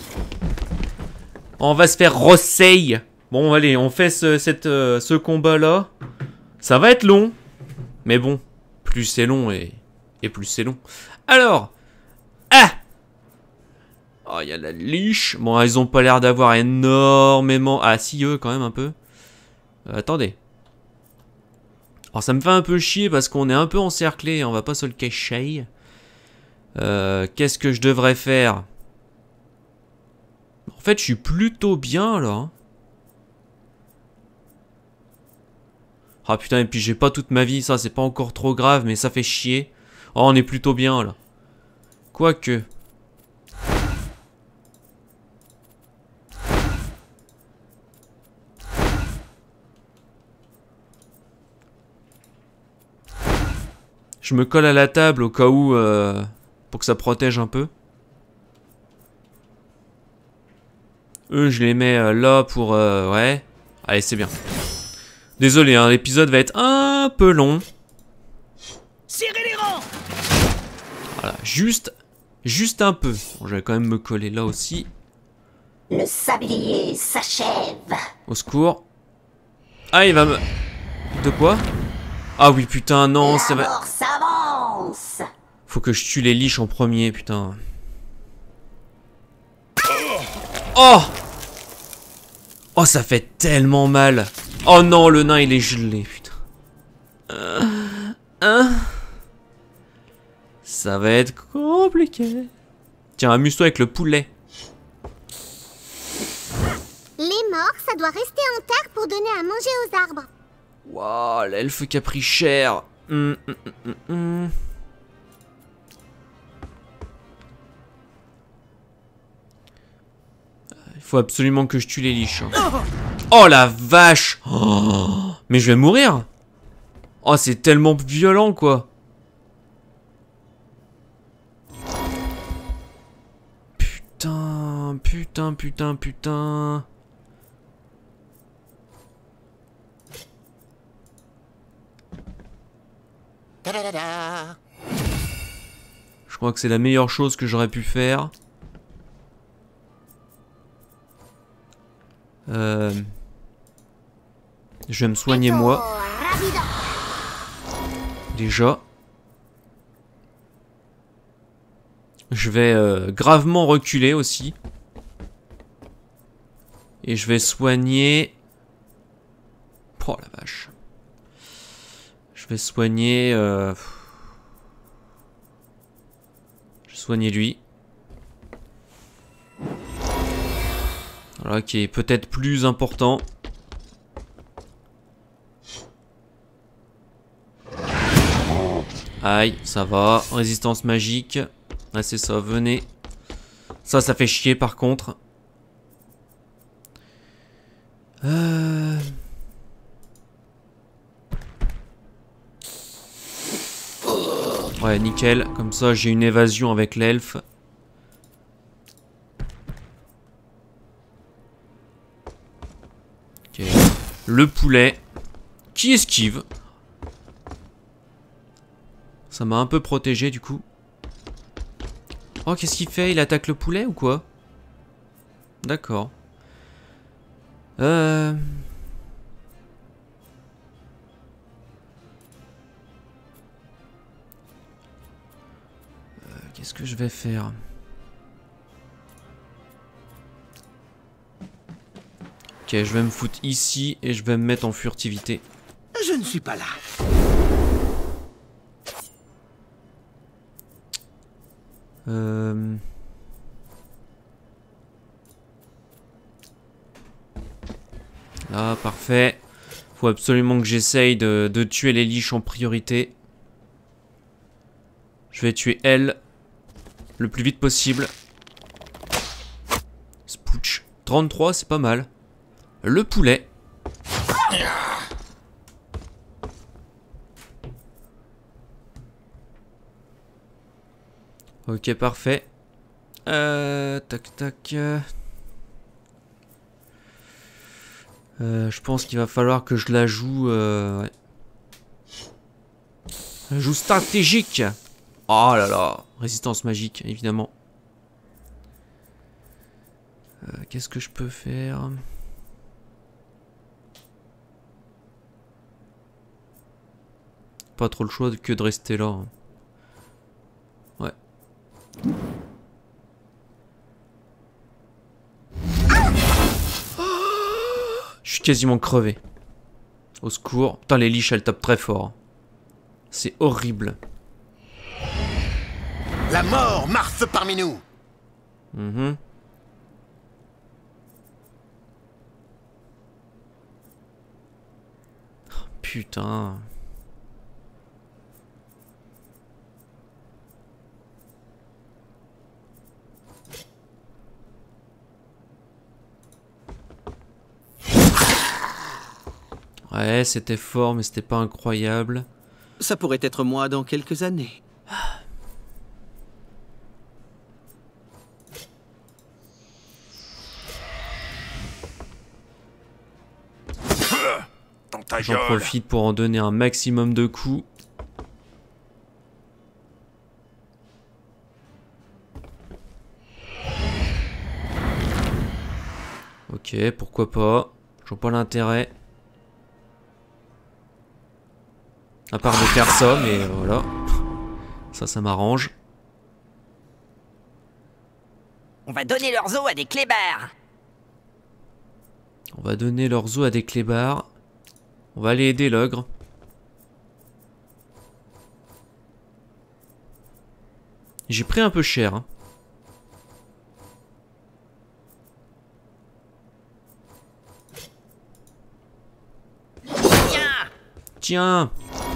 On va se faire rosser. Bon, allez, on fait ce, cette, euh, ce combat là. Ça va être long. Mais bon, plus c'est long et, et plus c'est long. Alors. Ah. Oh, il y a la liche. Bon, ils ont pas l'air d'avoir énormément... Ah, si, eux, quand même, un peu. Euh, attendez. Alors, ça me fait un peu chier parce qu'on est un peu encerclé. On va pas se le cacher. Euh, Qu'est-ce que je devrais faire? En fait, je suis plutôt bien, là. Ah, putain, et puis j'ai pas toute ma vie. Ça, c'est pas encore trop grave, mais ça fait chier. Oh, on est plutôt bien, là. Quoique... Je me colle à la table au cas où, euh, pour que ça protège un peu. Eux, je les mets euh, là pour... Euh, ouais. Allez, c'est bien. Désolé, hein, l'épisode va être un peu long. Serrez les rangs. Voilà, juste... Juste un peu. Bon, je vais quand même me coller là aussi. Le sablier s'achève. Au secours. Ah, il va me... De quoi? Ah oui, putain, non, ça va... La mort s'avance. Faut que je tue les liches en premier, putain. Oh! Oh, ça fait tellement mal. Oh non, le nain, il est gelé, putain. Euh... Hein? Ça va être compliqué. Tiens, amuse-toi avec le poulet. Les morts, ça doit rester en terre pour donner à manger aux arbres. Waouh, l'elfe qui a pris cher. Hum, hum, hum, hum. Il faut absolument que je tue les liches. Hein. Oh la vache! Oh, mais je vais mourir! Oh, c'est tellement violent, quoi! Putain, putain, putain, putain. Je crois que c'est la meilleure chose que j'aurais pu faire. Euh... Je vais me soigner moi. Déjà. Je vais euh, gravement reculer aussi. Et je vais soigner... Oh la vache. Je vais soigner... Euh... Je vais soigner lui. Voilà, qui est peut-être plus important. Aïe, ça va. Résistance magique. Ah, c'est ça, venez. Ça, ça fait chier par contre. Euh... Ouais, nickel. Comme ça, j'ai une évasion avec l'elfe. Ok. Le poulet. Qui esquive. Ça m'a un peu protégé du coup. Oh, qu'est-ce qu'il fait? Il attaque le poulet ou quoi? D'accord. Euh... euh qu'est-ce que je vais faire? Ok, je vais me foutre ici et je vais me mettre en furtivité. Je ne suis pas là. Euh... Là, parfait. Faut absolument que j'essaye de, de tuer les liches en priorité. Je vais tuer elle le plus vite possible. Spooch. trente-trois, c'est pas mal. Le poulet. Ok, parfait. Euh, tac, tac. Euh, je pense qu'il va falloir que je la joue... Euh, ouais. La joue stratégique. Oh là là. Résistance magique, évidemment. Euh, Qu'est-ce que je peux faire? Pas trop le choix que de rester là. Ouais. Je suis quasiment crevé. Au secours. Putain, les liches, elles tapent très fort. C'est horrible. La mort marche parmi nous. Mm-hmm. Oh, putain. Ouais, c'était fort, mais c'était pas incroyable. Ça pourrait être moi dans quelques années. J'en profite pour en donner un maximum de coups. Ok, pourquoi pas. Je vois pas l'intérêt. À part de faire ça, mais voilà. Ça, ça m'arrange. On va donner leurs os à des clébards. On va donner leurs os à des clébards. On va aller aider l'ogre. J'ai pris un peu cher. Hein. Tiens. Tiens.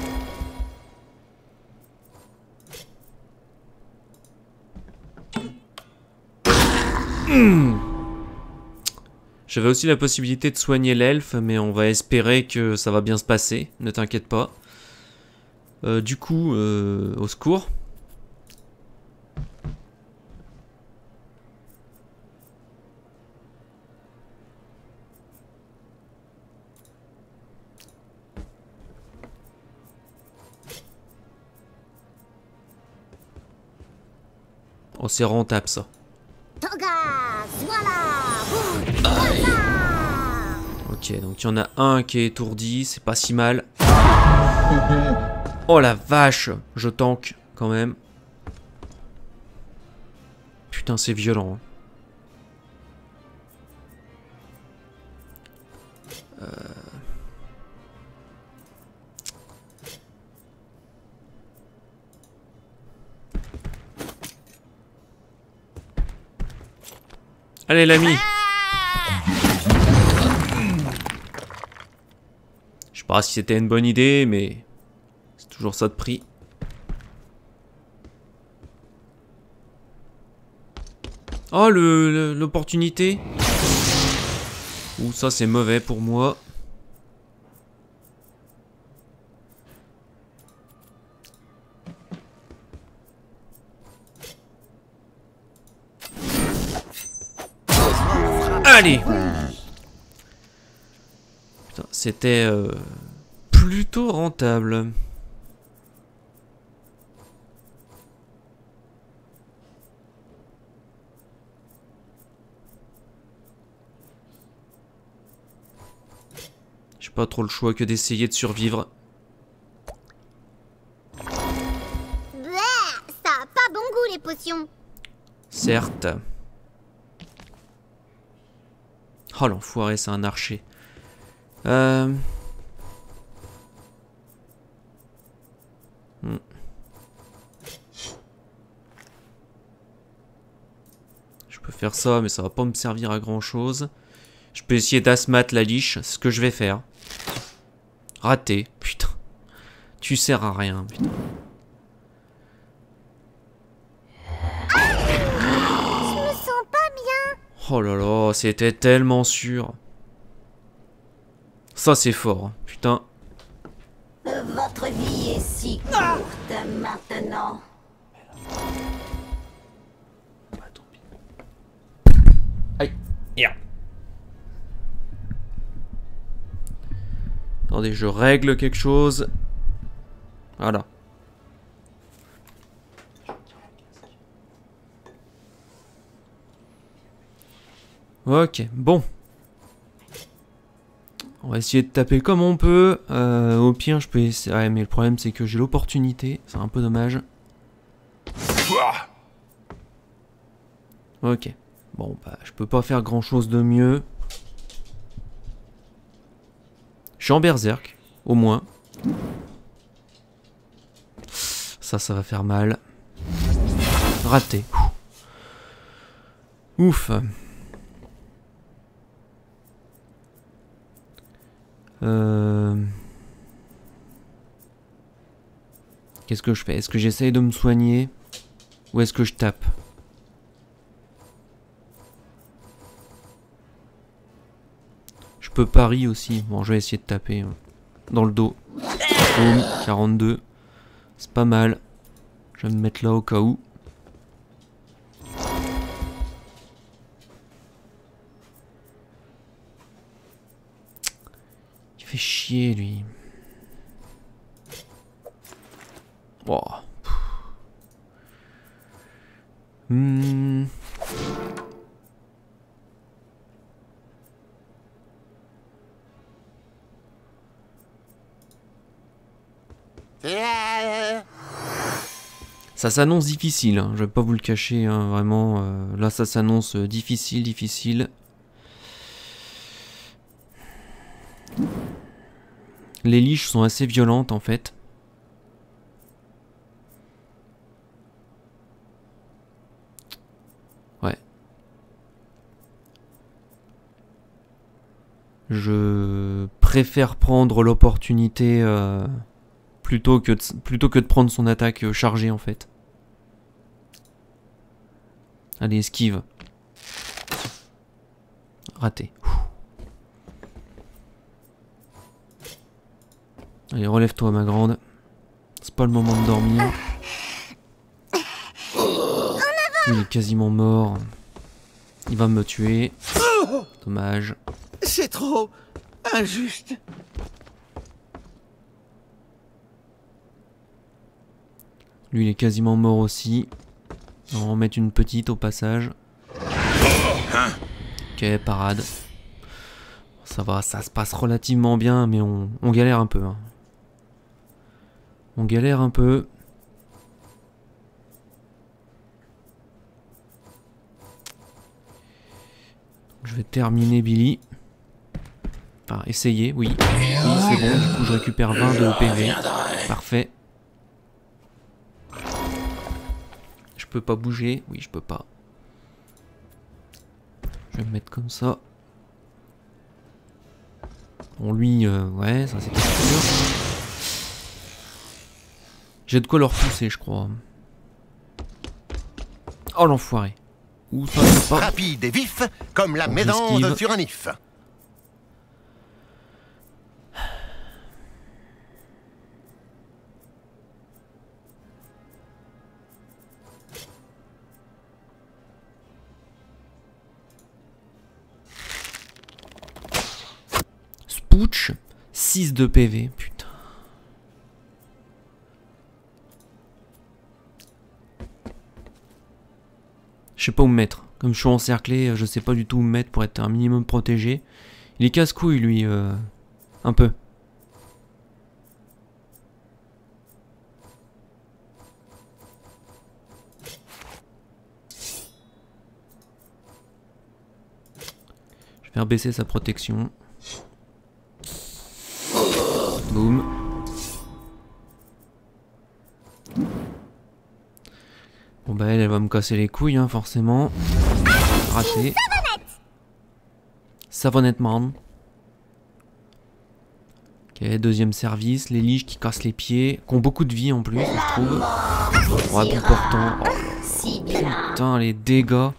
Mmh. J'avais aussi la possibilité de soigner l'elfe, mais on va espérer que ça va bien se passer, ne t'inquiète pas. Euh, du coup, euh, au secours. Oh, c'est rentable ça. Ok, donc il y en a un qui est étourdi, c'est pas si mal. Oh la vache, je tank quand même. Putain, c'est violent. Hein. Euh... Allez l'ami. Je sais pas si c'était une bonne idée, mais c'est toujours ça de prix. Oh le l'opportunité. Ouh, ça c'est mauvais pour moi. Allez. Putain, c'était euh, plutôt rentable. J'ai pas trop le choix que d'essayer de survivre. Bleh, ça a pas bon goût les potions. Certes. Oh l'enfoiré, c'est un archer. Euh... Hmm. Je peux faire ça, mais ça va pas me servir à grand chose. Je peux essayer d'asmat la liche, c'est ce que je vais faire. Raté, putain. Tu sers à rien, putain. Je me sens pas bien. Oh là là, c'était tellement sûr. Ça c'est fort, hein. Putain. Votre vie est si courte maintenant. Aïe, yeah. Attendez, je règle quelque chose. Voilà. Ok, bon. On va essayer de taper comme on peut. Euh, au pire, je peux essayer. Ouais, mais le problème, c'est que j'ai l'opportunité. C'est un peu dommage. Ok. Bon, bah, je peux pas faire grand chose de mieux. Je suis en berserk, au moins. Ça, ça va faire mal. Raté. Ouf. Euh... Qu'est-ce que je fais? Est-ce que j'essaye de me soigner? Ou est-ce que je tape? Je peux pari aussi. Bon, je vais essayer de taper. dans le dos. Boum, quarante-deux. C'est pas mal. Je vais me mettre là au cas où. Il fait chier lui. Oh. Hmm. Ça s'annonce difficile, hein. Je vais pas vous le cacher, hein, vraiment. Euh, là, ça s'annonce euh, difficile, difficile. Les liches sont assez violentes en fait. Ouais. Je préfère prendre l'opportunité euh, plutôt que de, plutôt que de prendre son attaque euh, chargée en fait. Allez, esquive. Raté. Allez, relève-toi ma grande. C'est pas le moment de dormir. Il est quasiment mort. Il va me tuer. Dommage. C'est trop injuste. Lui, il est quasiment mort aussi. On va en mettre une petite au passage. Ok, parade. Ça va, ça se passe relativement bien, mais on, on galère un peu. Hein. On galère un peu. Je vais terminer Billy. Enfin, essayer, oui. Oui, c'est bon, du coup je récupère vingt de P V. Parfait. Je peux pas bouger. Oui, je peux pas. Je vais me mettre comme ça. Bon, lui, euh, ouais, ça c'est sûr. J'ai de quoi leur pousser, je crois. Oh, l'enfoiré. Ouh, ça va pas. Rapide et vif, comme la médande sur un if. Spooch, six de P V, putain. Je sais pas où me mettre. Comme je suis encerclé, je sais pas du tout où me mettre pour être un minimum protégé. Il est casse-couille lui, euh, un peu. Je vais faire baisser sa protection. Boum. Bon bah elle, elle va me casser les couilles, hein, forcément. Raté. Savonnette man. Ok, deuxième service. Les liches qui cassent les pieds. Qui ont beaucoup de vie en plus, je trouve. Oh, tout portant. Oh là là. Putain, les dégâts.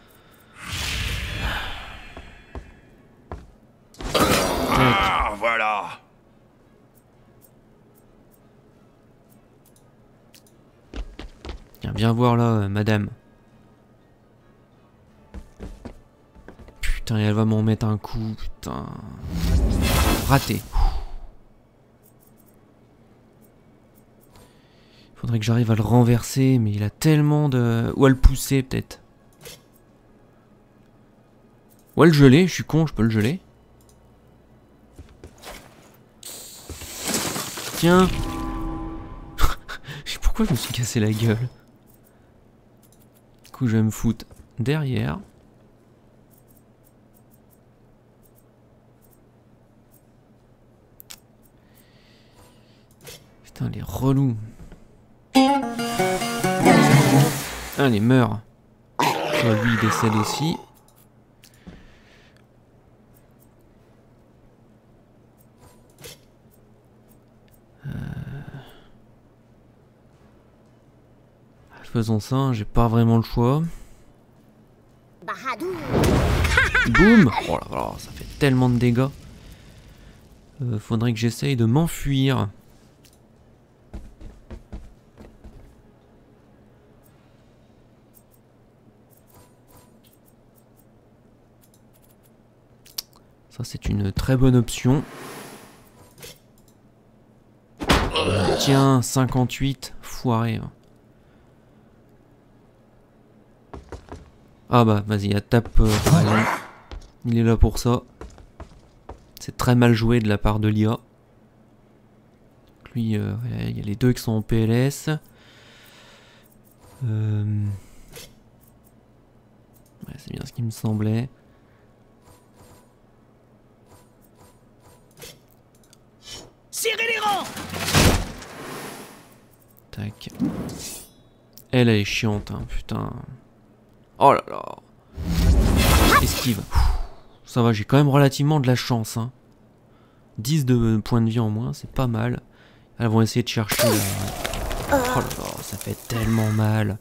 Ah, voilà. Viens, viens voir là, euh, madame. Putain, elle va m'en mettre un coup, putain. Raté. Faudrait que j'arrive à le renverser, mais il a tellement de... Ou à le pousser, peut-être. Ou à le geler, je suis con, je peux le geler. Tiens. Je sais pourquoi je me suis cassé la gueule. Du coup, je vais me foutre derrière. Putain, les relous. Allez, meurt. Soit lui, il décède aussi. Euh... Faisons ça, j'ai pas vraiment le choix. Boum. Oh là là, ça fait tellement de dégâts. Euh, faudrait que j'essaye de m'enfuir. Ça c'est une très bonne option. Tiens, cinquante-huit, foiré. Ah bah vas-y, tape. Euh, allez. Il est là pour ça. C'est très mal joué de la part de l'I A. Lui, euh, il y a les deux qui sont en P L S. Euh... Ouais, c'est bien ce qui me semblait. Serrez les rangs. Tac. Elle, elle est chiante, hein, putain. Oh là là. Esquive. Ça va, j'ai quand même relativement de la chance. Hein. dix de points de vie en moins, c'est pas mal. Elles vont essayer de chercher la... Oh là là, ça fait tellement mal.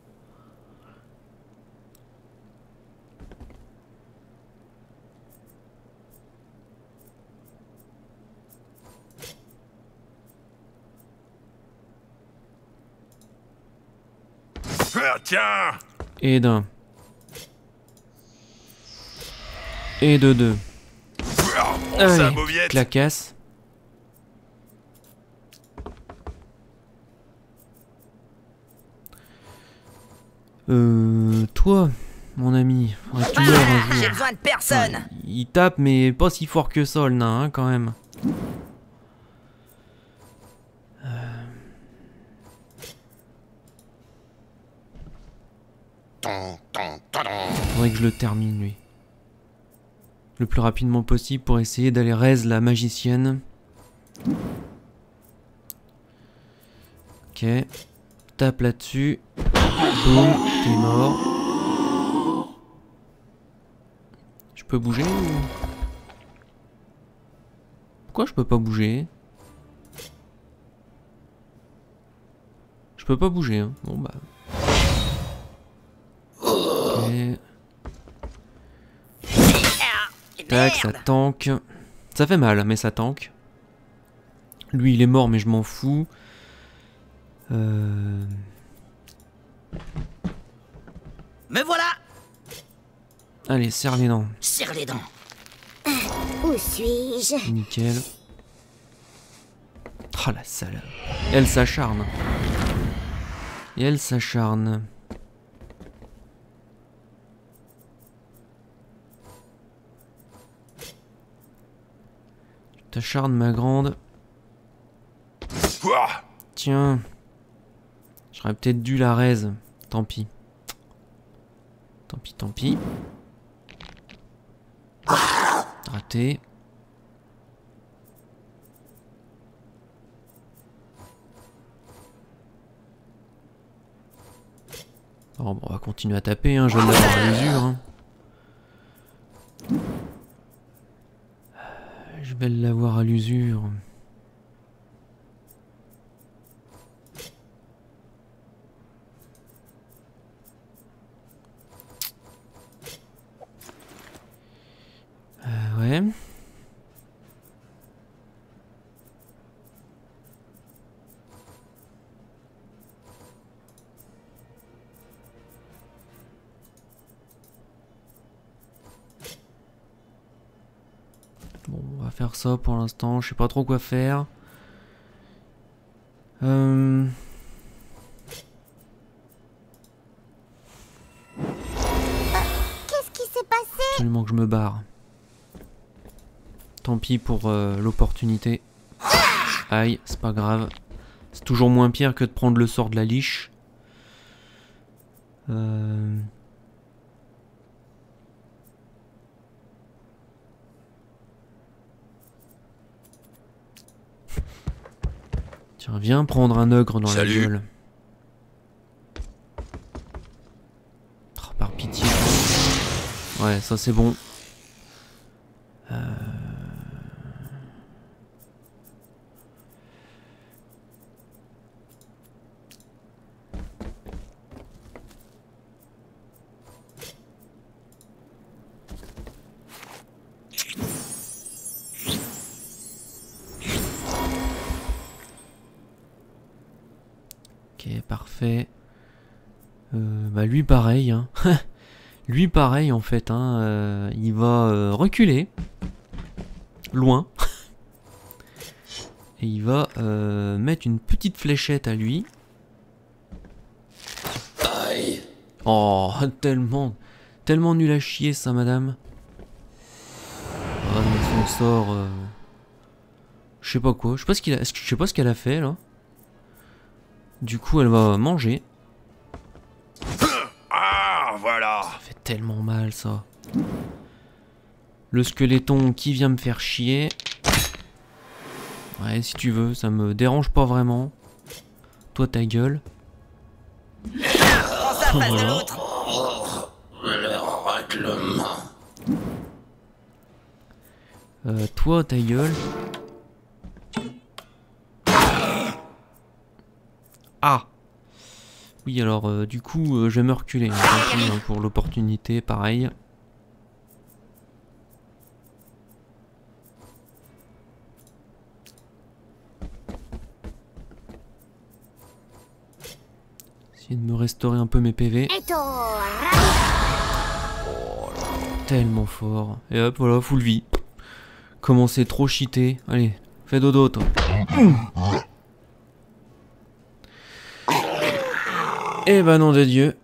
Ah, tiens. Et d'un. Et de deux. Allez, clacasse. Euh, toi, mon ami, faudrait que tu meurs un jour. J'ai besoin de personne. Ouais, il tape, mais pas si fort que ça, le nain, hein, quand même. Euh... Faudrait que je le termine, lui. Le plus rapidement possible pour essayer d'aller raise la magicienne. Ok. Tape là-dessus. Boum, t'es mort. Je peux bouger ou... Pourquoi je peux pas bouger? Je peux pas bouger, hein. Bon bah... Ok. Tac, ça tank. Ça fait mal, mais ça tank. Lui, il est mort, mais je m'en fous. Euh... Me voilà. Allez, serre les dents. Serre les dents. Où suis-je? Nickel. Oh la sale. Elle s'acharne. Et elle s'acharne. Tu t'acharnes, ma grande. Tiens. J'aurais peut-être dû la raise. Tant pis. Tant pis, tant pis. Raté. Bon, bon, on va continuer à taper, hein. Je vais l'avoir à l'usure. Hein. Je vais l'avoir à l'usure. Euh, ouais. Bon, on va faire ça pour l'instant. Je sais pas trop quoi faire. Euh... Qu'est-ce qui s'est passé? Absolument que je me barre. Tant pis pour euh, l'opportunité. Aïe, c'est pas grave. C'est toujours moins pire que de prendre le sort de la liche. Euh... Tiens, viens prendre un ogre dans Salut. la gueule. Oh, par pitié. Ouais, ça c'est bon. Euh... Ok, parfait. Euh, bah lui pareil, hein. Lui pareil en fait, hein. Euh, il va euh, reculer. Loin. Et il va euh, mettre une petite fléchette à lui. Aïe. Oh, tellement, tellement nul à chier ça, madame. Ah, donc son sort... Euh... Je sais pas quoi, je sais pas ce qu'il a... je sais pas ce qu'elle a fait là. Du coup, elle va manger. Ah, voilà. Ça fait tellement mal ça. Le squeletton qui vient me faire chier. Ouais, si tu veux, ça me dérange pas vraiment. Toi, ta gueule. Voilà. Le règlement. Euh, toi, ta gueule. Ah. Oui, alors, euh, du coup, euh, je vais me reculer. Hein, tant pis, hein, pour l'opportunité, pareil. Essayer de me restaurer un peu mes P V. Oh là, tellement fort. Et hop, voilà, full vie. Comment c'est trop cheaté. Allez, fais dodo, toi. Eh ben non de Dieu.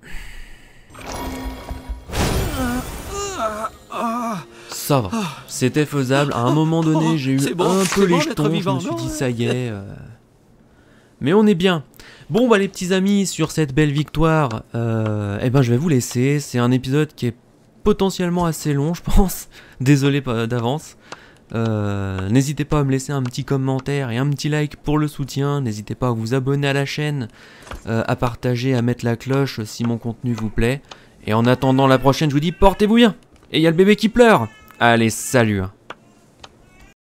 Ça va, c'était faisable. À un moment donné, j'ai eu bon, un peu bon les jetons. vivant, je me suis non dit, ça y est. Euh... Mais on est bien. Bon, bah les petits amis, sur cette belle victoire, euh, eh ben je vais vous laisser. C'est un épisode qui est potentiellement assez long, je pense. Désolé d'avance. Euh, N'hésitez pas à me laisser un petit commentaire et un petit like pour le soutien. N'hésitez pas à vous abonner à la chaîne, euh, à partager, à mettre la cloche si mon contenu vous plaît. Et en attendant la prochaine, je vous dis portez-vous bien. Et il y a le bébé qui pleure. Allez, salut.